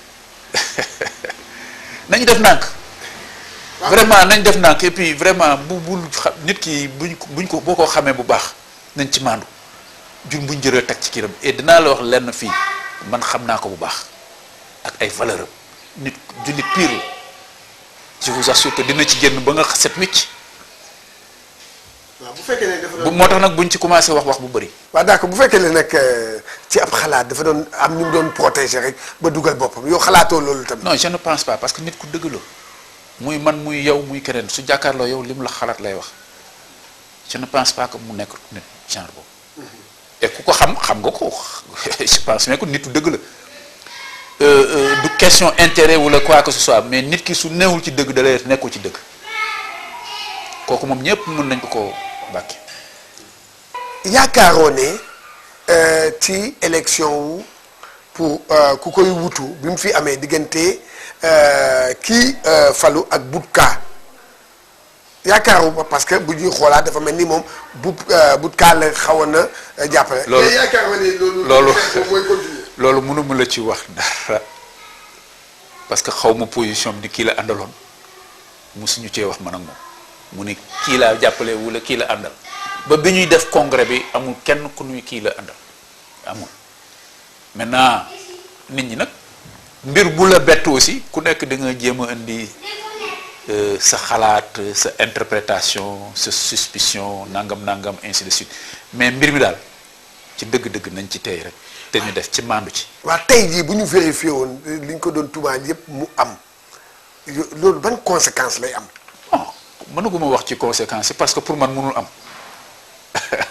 [SPEAKER 6] nañu def ndànk vraiment nañ def ndànk et puis vraiment bu bul nit ki buñ buñ ko boo ko xamee bu baax nañ ci maandu jur buñ jëree teg ci kiram et dinaa la wax lenn fii man xam naa ko bu baax ak ay valeur am nit jullit pire la je vous assure que dina ci génn ba nga set wicc
[SPEAKER 5] waaw bu fekkee ne dafa
[SPEAKER 6] doon moo tax nag buñ ci commencé wax wax bu bëri.
[SPEAKER 5] waaw d'accord bu fekkee ne nag ci ab xalaat dafa doon am ñu mu doon protéger rek ba dugal boppam yow xalaatoo loolu tamit.
[SPEAKER 6] non je ne pense pas parce que nit ku dëgg la muy man muy yow muy keneen su jàkkaarloo yow li mu la xalaat lay wax je ne pense pas que mu nekk nit genre boobu. et ku ko xam xam nga ko je pense mais que nit ku dëgg la du question intérêt wala quoi que ce soit mais nit ki su newul ci dëgg da lay nekkul ci dëgg kooku moom ñëpp mën nañ ko ko. Mbàkke
[SPEAKER 5] yaakaaroo ne ci élection wu pour ku koy wutu bi mu fi amee diggante kii falu ak Boutka yaakaaru ba parce que bu ñuy xoolaat dafa mel ni moom bu Boutka la xawoon na jàppale.
[SPEAKER 6] loolu
[SPEAKER 5] mais yaakaaroo ne loolu.
[SPEAKER 6] loolu
[SPEAKER 5] mooy continuer.
[SPEAKER 6] loolu mënuma la ci wax dara parce que xaw ma position bi ni kii la àndaloon mosuñu cee wax man ak moom. mu ne kii laa jàppale wala kii la àndal ba bi ñuy def congrès bi amul kenn ku ñuy kii la àndal amul maintenant nit ñi nag mbir bu la bett aussi ku nekk da nga jéem a indi sa xalaat sa interprétation sa suspicion nangam nangam ainsi de suite mais mbir mi daal ci dëgg-dëgg nañ ci tey rek te ñu def ci maandu ci.
[SPEAKER 5] waa tey jii bu ñu vérifié woon li ñu ko doon tuumaal yépp mu am loolu ban conséquence lay am.
[SPEAKER 6] mënuguma wax ci conséquences yi parce que pour man mënul am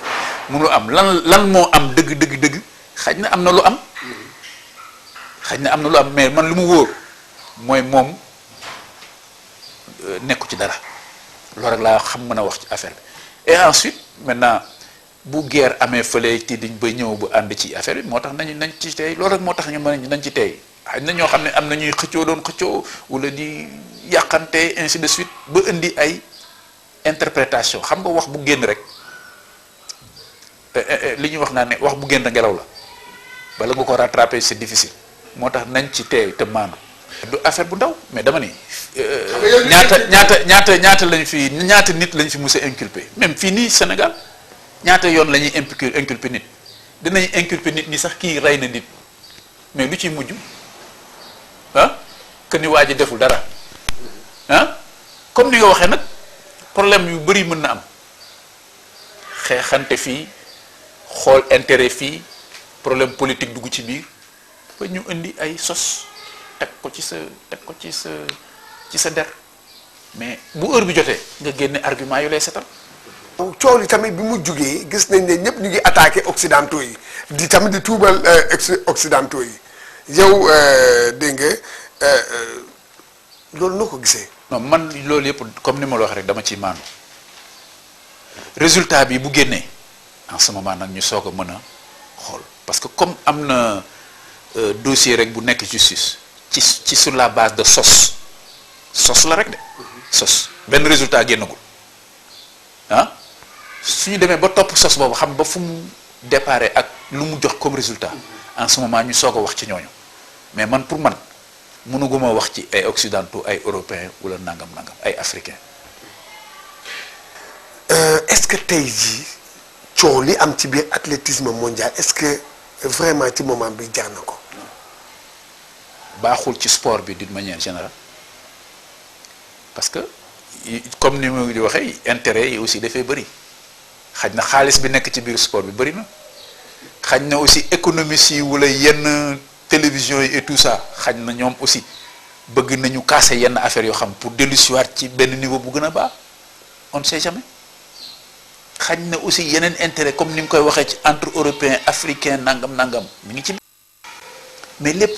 [SPEAKER 6] mënu am lan lan moo am dëgg dëgg dëgg xaj na am na lu am xaj na am na lu am mais man lu mu wóor mooy moom nekku ci dara loolu rek laa xam mën a wax ci affaire bi et ensuite maintenant bu guerre amee fële ti diñ ba ñëw bu ànd ci affaire bi moo tax nañu nañ ci tey loolu rek moo tax ñu mën nañ ci tey xaj na ñoo xam ne am na ñuy xëccoo doon xëccoo wala di yàqante ainsi de suite ba indi ay interprétation xam nga wax bu génn rek li ñuy wax naa ne wax bu génn ngelaw la bala nga ko rattraper c'est difficile moo tax nañ ci teey te maanu du affaire bu ndaw mais dama ni ñaata ñaata ñaata ñaata lañ fi ñaata nit lañ fi musa inculpé même fii nii Sénégal ñaata yoon la ñuy inculpé inculpé nit dinañ inculpé nit ñi sax kii rey na nit mais lu ciy mujj ah que ni waa ji deful dara ah comme ni nga waxee nag problème yu bëri mën na am xeexante fii xool intérêt fii problème politique dugg ci biir ba ñu indi ay sos teg ko ci sa teg ko ci sa ci sa der mais bu heure bi jotee nga génne argument yu lay setal
[SPEAKER 5] coow li tamit bi mu jugee gis nañ ne ñëpp ñu ngi attaqué occidentaux yi di tamit di tuubal occidentaux yi yow dégg nga loolu noo ko gisee.
[SPEAKER 6] non man loolu yëpp comme ni ma la wax rek dama ciy maanu résultat bi bu génnee en ce moment nag ñu soog a mën a xool parce que comme am na dossier rek bu nekk justice ci ci sur la base de sos sos la rek de sos benn résultat génnagul ah suñu demee ba topp sos boobu xam ba fu mu déparé ak lu mu jox comme résultat en ce moment ñu soog a wax ci ñooñu mais man pour man mënuguma wax ci ay occidentaux ay européens wala nangam nangam ay africains.
[SPEAKER 5] est-ce que tey jii coow li am ci biir athlétisme mondial est-ce que vraiment ci moment bi jar na ko.
[SPEAKER 6] baaxul ci sport bi d'une manière générale parce que comme ni ma di waxee intérêt yi aussi dafay bëri xaj na xaalis bi nekk ci biir sport bi bëri na xaj na aussi économistes yi wala yenn télévision yi et tout ça xaj na ñoom aussi bëgg nañu casser yenn affaires yoo xam pour dellusiwaat ci benn niveau bu gën a baax on ne sait jamais xaj na aussi yeneen intérêt comme ni nga koy waxee ci entre européens africains nangam nangam mi ngi ci mais lépp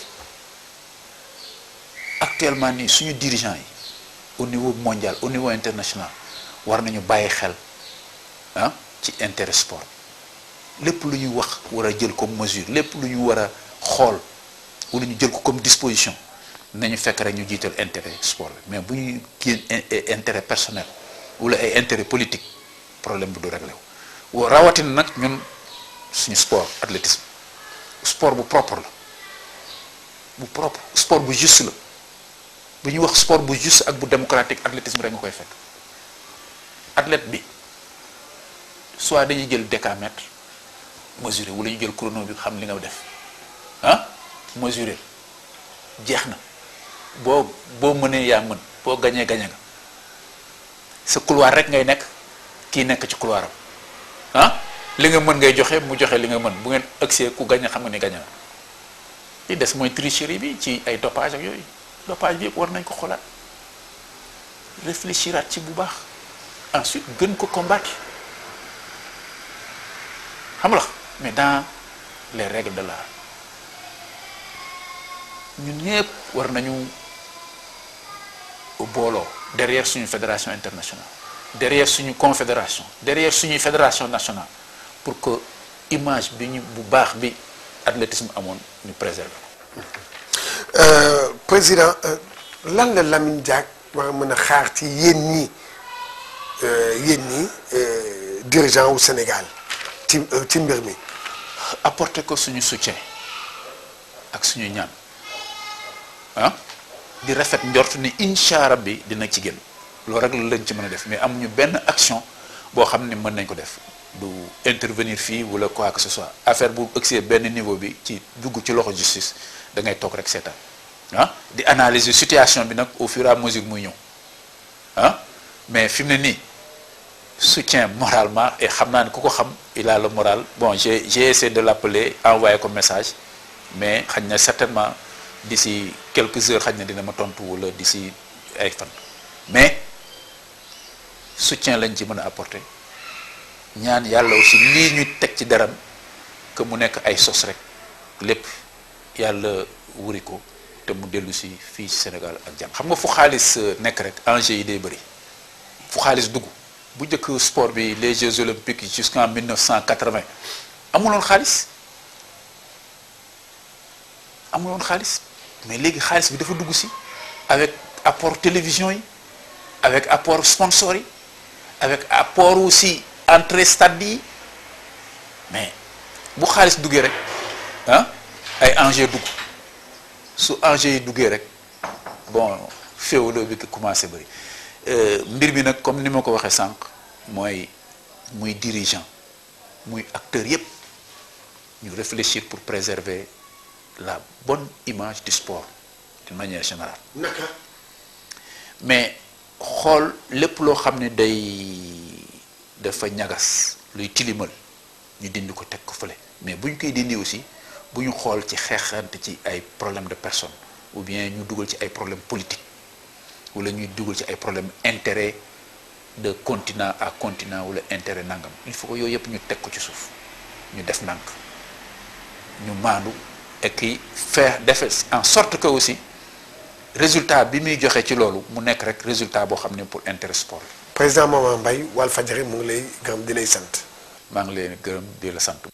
[SPEAKER 6] actuellement nii suñu dirigeants yi au niveau mondial au niveau international war nañu bàyyi xel ah ci intérêt sport lépp lu ñuy wax war a jël comme mesure lépp lu ñu war a xool wala ñu jël ko comme disposition nañu fekk rek ñu jiital intérêt sport bi mais bu ñuy génn intérêt personnel wala ay intérêt politique problème bi du réglé wu rawatina nag ñun suñu sport athlétisme sport bu propre la bu propre sport bu juste la bu ñuy wax sport bu juste ak bu démocratique athlétisme rek nga koy fekk athlète bi soit dañuy jël décamètre mesurer wala ñu jël chrono bi xam li nga def ah mesurer jeex na boo boo mënee yaa mën boo gañee gañe nga sa couloir rek ngay nekk kii nekk ci couloir am ah li nga mën ngay joxe mu joxe li nga mën bu ngeen ëgsee ku gañe xam nga ni gañe na li des mooy tricherie bi ci ay dopage ak yooyu dopage bi yëpp war nañ ko xoolaat réfléchiraat ci bu baax ensuite gën ko combattre xam nga mais dans les règles de l'art ñun ñëpp war nañu booloo derrière suñu fédération internationale derrière suñu confédération derrière suñu fédération nationale pour que image bi ñu bu baax bi athlétisme amoon ñu préserver
[SPEAKER 5] ko. président lan la Lamine Diack maa mën a xaar ci yéen ñi yéen ñi dirigeant wu Sénégal ci ci mbir mi.
[SPEAKER 6] apporter ko suñu soutien ak suñu ñaan ah di rafet njort ni incha allah bi dina ci génn loolu rek lañ ci mën a def mais amuñu benn action boo xam ne mën nañ ko def du intervenir fii wala quoi que ce soit affaire bu ëgsee benn niveau bi ci dugg ci loxo justice da ngay toog rek seetaan ah di analyser situation bi nag au fur et à mesure muy ñëw ah mais fi mu ne nii soutien moralement et xam naa ne ku ko xam il a le moral bon j'ai j'ai essayé de l'appeler envoyer ko message mais xañ na certainement d'ici quelques heures xañ na dina ma tontu wala d'ici ay fan mais soutien lañ ci mën a apporter ñaan yàlla aussi lii ñu teg ci deram que mu nekk ay sos rek lépp yàlla wuri ko te mu dellu si fii ci Sénégal ak jàmm. xam nga fu xaalis nekk rek enjeu yi day bëri fu xaalis dugg bu njëkk sport bi les Jeux olympiques yi jusqu'en mille neuf cent quatre-vingt amuloon xaalis amuloon xaalis mais léegi xaalis bi dafa dugg si avec apport télévision yi avec apport sponsor yi avec apport aussi entrée stade yi mais bu xaalis duggee rek ah ay enjeu dugg su enjeu yi duggee rek bon féewaloo bi commencé bëri mbir bi nag comme ni ma ko waxee sànq mooy muy dirigeant muy acteur yépp ñu réfléchir pour préserver la bonne image du sport d'une manière générale.
[SPEAKER 5] naka.
[SPEAKER 6] mais xool lépp loo xam ne day dafa ñagas luy tilimal ñu dindi ko teg ko fële mais bu ñu koy dindi aussi bu ñu xool ci xeexante ci ay problème de personne ou bien ñu dugal ci ay problème politique wala ñuy dugal ci ay problème intérêt de continent à continent wala intérêt nangam il faut que yooyu yëpp ñu teg ko ci suuf ñu def ndànk ñu maandu et puis faire defe en sorte que aussi résultat bi muy joxe ci loolu mu nekk rek résultat boo xam ne pour intérêt sport.
[SPEAKER 5] président Momar Mbaye Walfadjri mu ngi lay gërëm di lay sant.
[SPEAKER 6] maa ngi lay gërëm di la sant.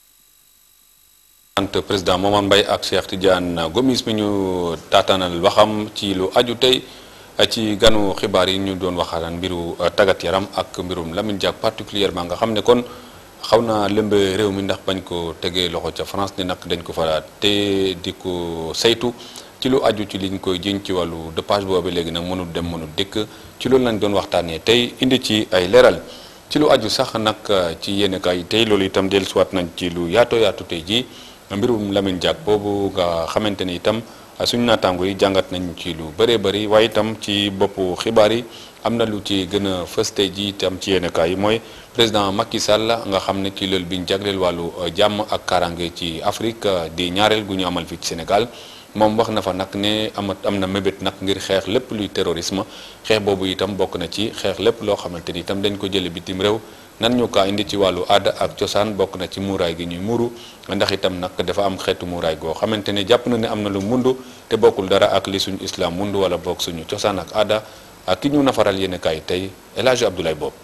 [SPEAKER 2] sant président Momar Mbaye ak Cheikh Tidiane Gomis mi ñu taataanal waxam ci lu aju tey ci ganu xibaar yi ñu doon waxaan mbiru tàggat yaram ak mbirum Lamine Diack particulièrement nga xam ne kon xaw naa lëmbe réew mi ndax bañ ko tegee loxo ca France ni nag dañ ko fa te di ko saytu ci lu aju ci liñ koy jiñ ci wàllu dopage boobu léegi nag mënul dem mënul dëkk ci loolu lañ doon waxtaanee tey indi ci ay leeral ci lu aju sax nag ci yenn kaay tey loolu itam dellusiwaat nañ ci lu yaatoo yaatu tey jii mbirum Lamine Diack boobu nga xamante ni itam suñu naataango yi jàngat nañ ci lu bëree bëri waaye itam ci boppu xibaar yi am na lu ci gën a fës tey jii itam ci yenn kaay yi mooy président Macky Sall nga xam ne ci loolu bi ñu jagleel wàllu jàmm ak kaaraange ci Afrique di ñaareel gu ñu amal fii ci Sénégal moom wax na fa nag ne amat am na mébét nag ngir xeex lépp luy terrorisme xeex boobu itam bokk na ci xeex lépp loo xamante ni itam dañ ko jële bitim réew nan ñu kaa indi ci wàllu aada ak cosaan bokk na ci muuraay gi ñuy muuru ndax itam nag dafa am xeetu muuraay goo xamante ne jàpp na ne am na lu mundu te bokkul dara ak li suñu islam mundu wala bokk suñu cosaan ak aada ak ki ñu nafaral yéen kaay tey El Hadj Abdoulaye Bob.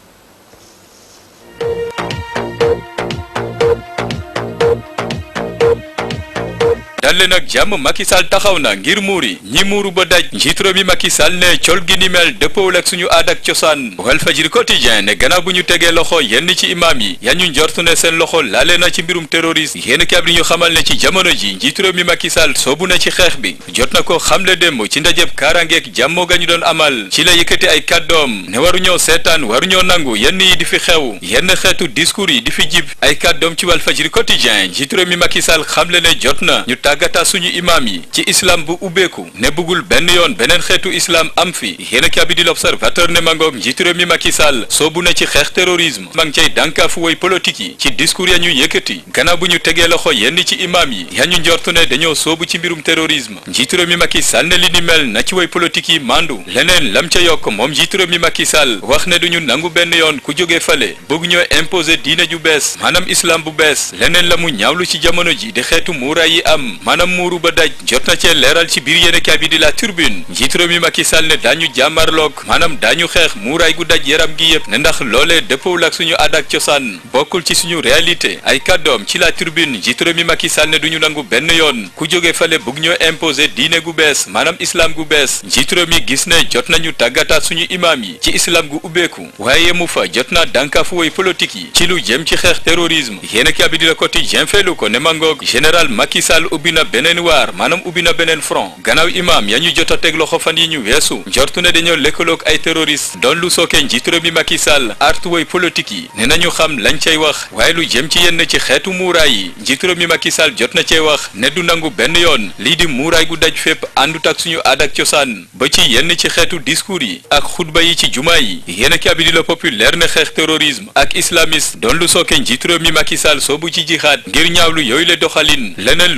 [SPEAKER 4] dalle nag jàmm Macky Sall taxaw na ngir muuri ñi muuru ba daj njiitu réew mi Macky Sall ne col gi ni mel dëppoowul ak suñu aada ak cosaan Walfadjri quotidien ne gannaaw bu ñu tegee loxo yenn ci imaam yi ya ñu njortu ne seen loxo laale na ci mbirum terroriste yéen kaab li ñu xamal ne ci jamono ji njiitu réew mi Macky Sall soobu na ci xeex bi jot na ko xamle démb ci ndajeb kaaraangeeg jàmmoo ga ñu doon amal ci la yëkkati ay kàddoom ne waru ñoo seetaan waru ñoo nangu yenn yi di fi xew yenn xeetu discours yi di fi jib ay kàddoom ci Walfadjri quotidien njiitu réew mi Macky Sall xamle ne jot na ñu tàggata suñu imaam yi ci islam bu ubbeeku ne bëggul benn yoon beneen xeetu islam am fi yéen a bi di l'observateur ne mangoog njiitu réew mi Macky Sall soobu na ci xeex terrorisme ma ngi cay dànkaafu woy politique yi ci discours ya ñu yëkkati gannaaw bu ñu tegee loxo yenn ci imaam yi ya ñu njortu ne dañoo soobu ci mbirum terrorisme njiitu réew mi Macky Sall ne li ni mel na ci woy politique yi mandu leneen lam ca yokk moom njiitu réew mi Macky Sall wax ne duñu nangu benn yoon ku jógee fale bëgg ñoo imposer diine ju bees maanaam islam bu bees leneen la mu ñaawlu ci jamono ji di xeetu muuraay yi am maanaam muuru ba daj jot na cee leeral ci biir yéenekaay bi di la Tribune njiitu réew mi Macky Sall ne daañu jàmmarloog maanaam daañu xeex muuraay gu daj yaram gi yëpp ne ndax loolee dëppawul ak suñu aada ak cosaan bokkul ci suñu réalité ay kàddoom ci la Tribune njiitu réew mi Macky Sall ne duñu nangu benn yoon ku jóge fale bëgg ñoo imposer diine gu bees maanaam islam gu bees njiitu réew mi gis ne jot nañu tàggataat suñu imaam yi ci islam gu ubbeeku waaye mu fa jot naa dànkaafu woy politique yi ci lu jëm ci xeex terrorisme yéenekaay bi di la Quotidien feelu ko ne mangoog général Macky Sall ubbi na beneen waar maanaam ubbi na beneen front gannaaw imaam ya ñu jot a teg loxo fan yi ñu weesu njortu ne dañoo lëkkaloog ay terroriste doon lu sooke njiitu réew mi Macky Sall artu woy politique yi ne nañu xam lañ cay wax waaye lu jëm ci yenn ci xeetu muuraay yi njiitu réew mi Macky Sall jot na cee wax ne du nangu benn yoon lii di muuraay gu daj fépp àndut ak suñu aada ak cosaan ba ci yenn ci xeetu discours yi ak xutba yi ci jumaa yi yéen a bi di la populaire ne xeex terrorisme ak islamiste doon lu sooke njiitu réew mi Macky Sall soobu ci jihaad ngir ñaawlu yooyu le doxalin leneen lu mu ñaawlu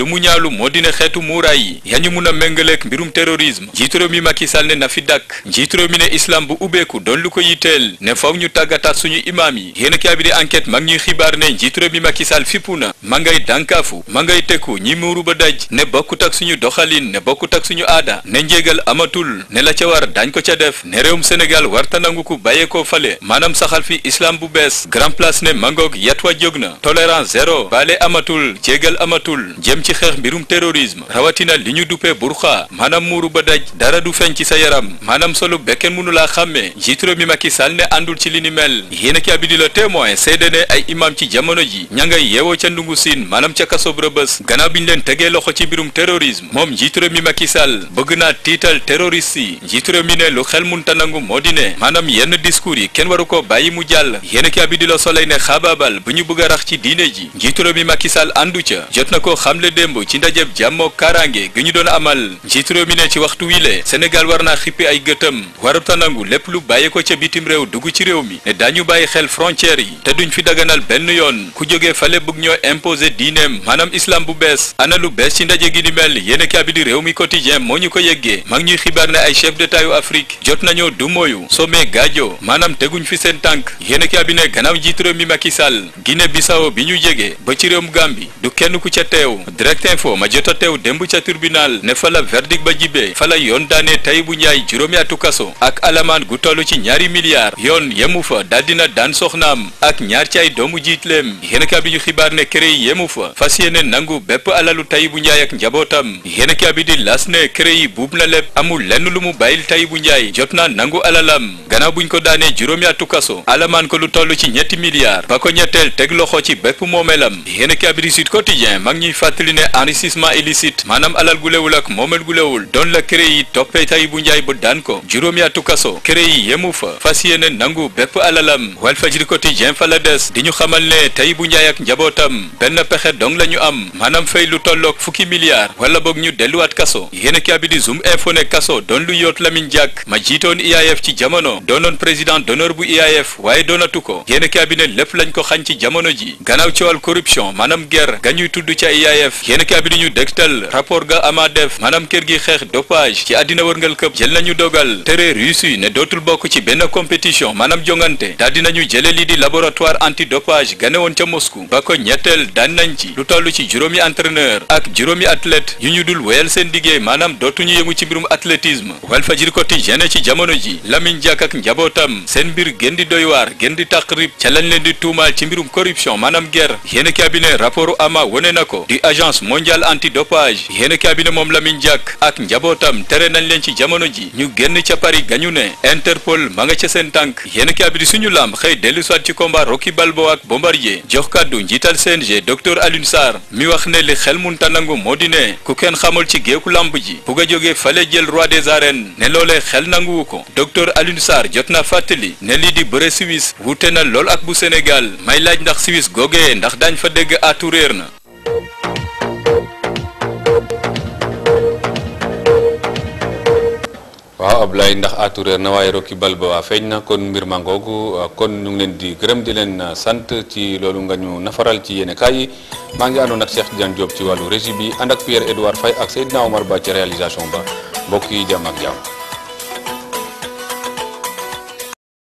[SPEAKER 4] falu moo dina xeetu muuraay yi yañu mun a méngaleek mbirum terrorisme njiitu réew mi Macky Sall ne na fi dakk njiitu réew mi ne islam bu ubbeeku doon lu ko yitteel ne faw ñu tàggataat suñu imaam yi yéen a bi di enquête mag ñuy xibaar ne njiitu réew mi Macky Sall fippu na ma ngay dànkaafu ma ngay tekku ñi muuru ba daj ne bokkut ak suñu doxalin ne bokkut ak suñu aada ne njéegal amatul ne la ca war dañ ko ca def ne réewum Sénégal warta nangu ku bàyyeekoo fale maanaam saxal fi islam bu bees grand place ne mangoog yat wa jóg na tolérance zéro baale amatul jéegal amatul jëm ci xeex mbirum terrorisme rawatina li ñu duppee burxa maanaam muuru ba daj dara du feeñ ci sa yaram maanaam solo bekken mënu laa xàmmee njiitu réew mi Macky Sall ne àndul ci li ni mel yéen a bi di la témoin seede ne ay imam ci jamono ji ña ngay yeewoo ca ndungu siin maanaam ca kaso Rebeuss gannaaw bi ñu leen tegee loxo ci mbirum terrorisme moom njiitu réew mi Macky Sall bëgg naa tiital terroriste yi njiitu réew mi ne lu xel munta nangu moo di ne maanaam yenn discours yi kenn waru ko bàyyi mu jàll yéen a bi di la Soleil ne xaabaabal bu ñu bëgg a rax ci diine ji njiitu réew mi Macky Sall àndu ca jot na ko xamle démb ci ndajeb jàmmoo kaaraange gi ñu doon amal njiitu réew mi ne ci waxtu wile Sénégal war naa xippi ay gëtëm warata nangu lépp lu bàyyi ko ca bitim réew dugg ci réew mi ne daañu bàyyi xel frontières yi te duñ fi daganal benn yoon ku jógee fale bëgg ñoo imposer diineem maanaam islam bu bees ana lu bees ci ndaje gi ni mel yéen a bi di réew mi quotidien moo ñu ko yeggee mag ñuy xibaar ne ay chef d'état yu Afrique jot nañoo du mooyu sommet Gadio maanaam teguñ fi seen tànk yéen a bi ne gannaaw njiitu réew mi Macky Sall Guinée Bissau bi ñu jege ba ci réewum Gambie du kenn ku ca teew direct info ma jot a teew démb ca tribunal ne fa la verdict ba jibee fa la yoon daane Tahibou Ndiaye juróomi atu kaso ak alamaan gu toll ci ñaari milliards yoon yemu fa daldina daan soxnaam ak ñaar ci ay doomu jiitleem yéen a bi ñu xibaar ne kër yi yemu fa fas yéene nangu bépp alalu Tahibou Ndiaye ak njabootam yéen a bi di las ne kër yi buub na lépp amul lenn lu mu bàyyil Tahibou Ndiaye jot naa nangu alalam gannaaw buñ ko daanee juróomi atu kaso alamaan ko lu toll ci ñetti milliards ba ko ñetteel teg loxo ci bépp moomeelam yéen a bi di Sud Quotidien mag ñuy fàttali ne enrichissement illicite maanaam alal gu lewul ak moomeel gu lewul doon la kër yi toppee Tahibou Ndiaye ba daan ko juróomi atu kaso kër yi yemu fa fas yéene nangu bépp alalam Walfadjri Quotidien fa la des di ñu xamal ne Tahibou Ndiaye ak njabootam benn pexe dong la ñu am maanaam fay lu tolloog fukki milliards wala boog ñu delluwaat kaso yéen a bi di Zoom info ne kaso doon lu yoot Lamine Diack ma jiitoon I A F ci jamono doonoon président d'honneur bu I A F waaye doonatu ko yéen a bi ne lépp lañ ko xañ ci jamono ji gannaaw ci wàll corruption maanaam guerre ga ñuy tudd ca I A F yéen a bi di ñu dégtal rapport ga ama def maanaam kër gi xeex dopage ci àddina wërngal këpp jël nañu dogal tere Russie ne dootul bokk ci benn compétition maanaam jongante daal dinañu jële li di laboratoire antidopage gane woon ca Moscou ba ko ñetteel daan nañ ci lu toll ci juróomi entraîneur ak juróomi athlète yu ñu dul wéyal seen liggéey maanaam dootuñu yëngu ci mbirum athlétisme Walfadjri Quotidien ci jamono ji Lamine Diack ak njabootam seen mbir gën di doy waar gën di taqrib ca lañ leen di tuumaal ci mbirum corruption maanaam guerre yéen a cabinet rapport ama wone na ko di agence mondiale antidopage yéen a cabinet moom Lamine Diack ak njabootam tere nañ leen ci jamono ji ñu génn ca Paris gañu ne Interpol ma nga ca seen tànk yéen a cabinet suñu lamb xëy dellu soit ci combat Rocky Balboa ak Bombardier jox kàddu njiital C N G docteur Alioune Sarr mi wax ne li xel munta nangu moo di ne ku kenn xamul ci géeku lamb ji bugg a jógee fale jël roi des arènes ne loolee xel nanguwu ko docteur Alioune Sarr jot na fàttali ne lii di bëre Suisse wuute na lool ak bu Sénégal may laaj ndax Suisse googee ndax dañ fa dégg atu réer na
[SPEAKER 2] waaw Ablaye ndax aturéer na waaye Rocky Balboa feeñ na kon mbir ma ngoogu kon ñu ngi leen di gërëm di leen sant ci loolu nga ñu nafaral ci yéene kaay yi maa ngi àndoon ak Cheikh Tidiane Diop ci wàllu régie bi ànd ak Pierre Edouard Faye ak Seydina Omar Ba ci réalisation ba mbokk yi jàmm ak jàmm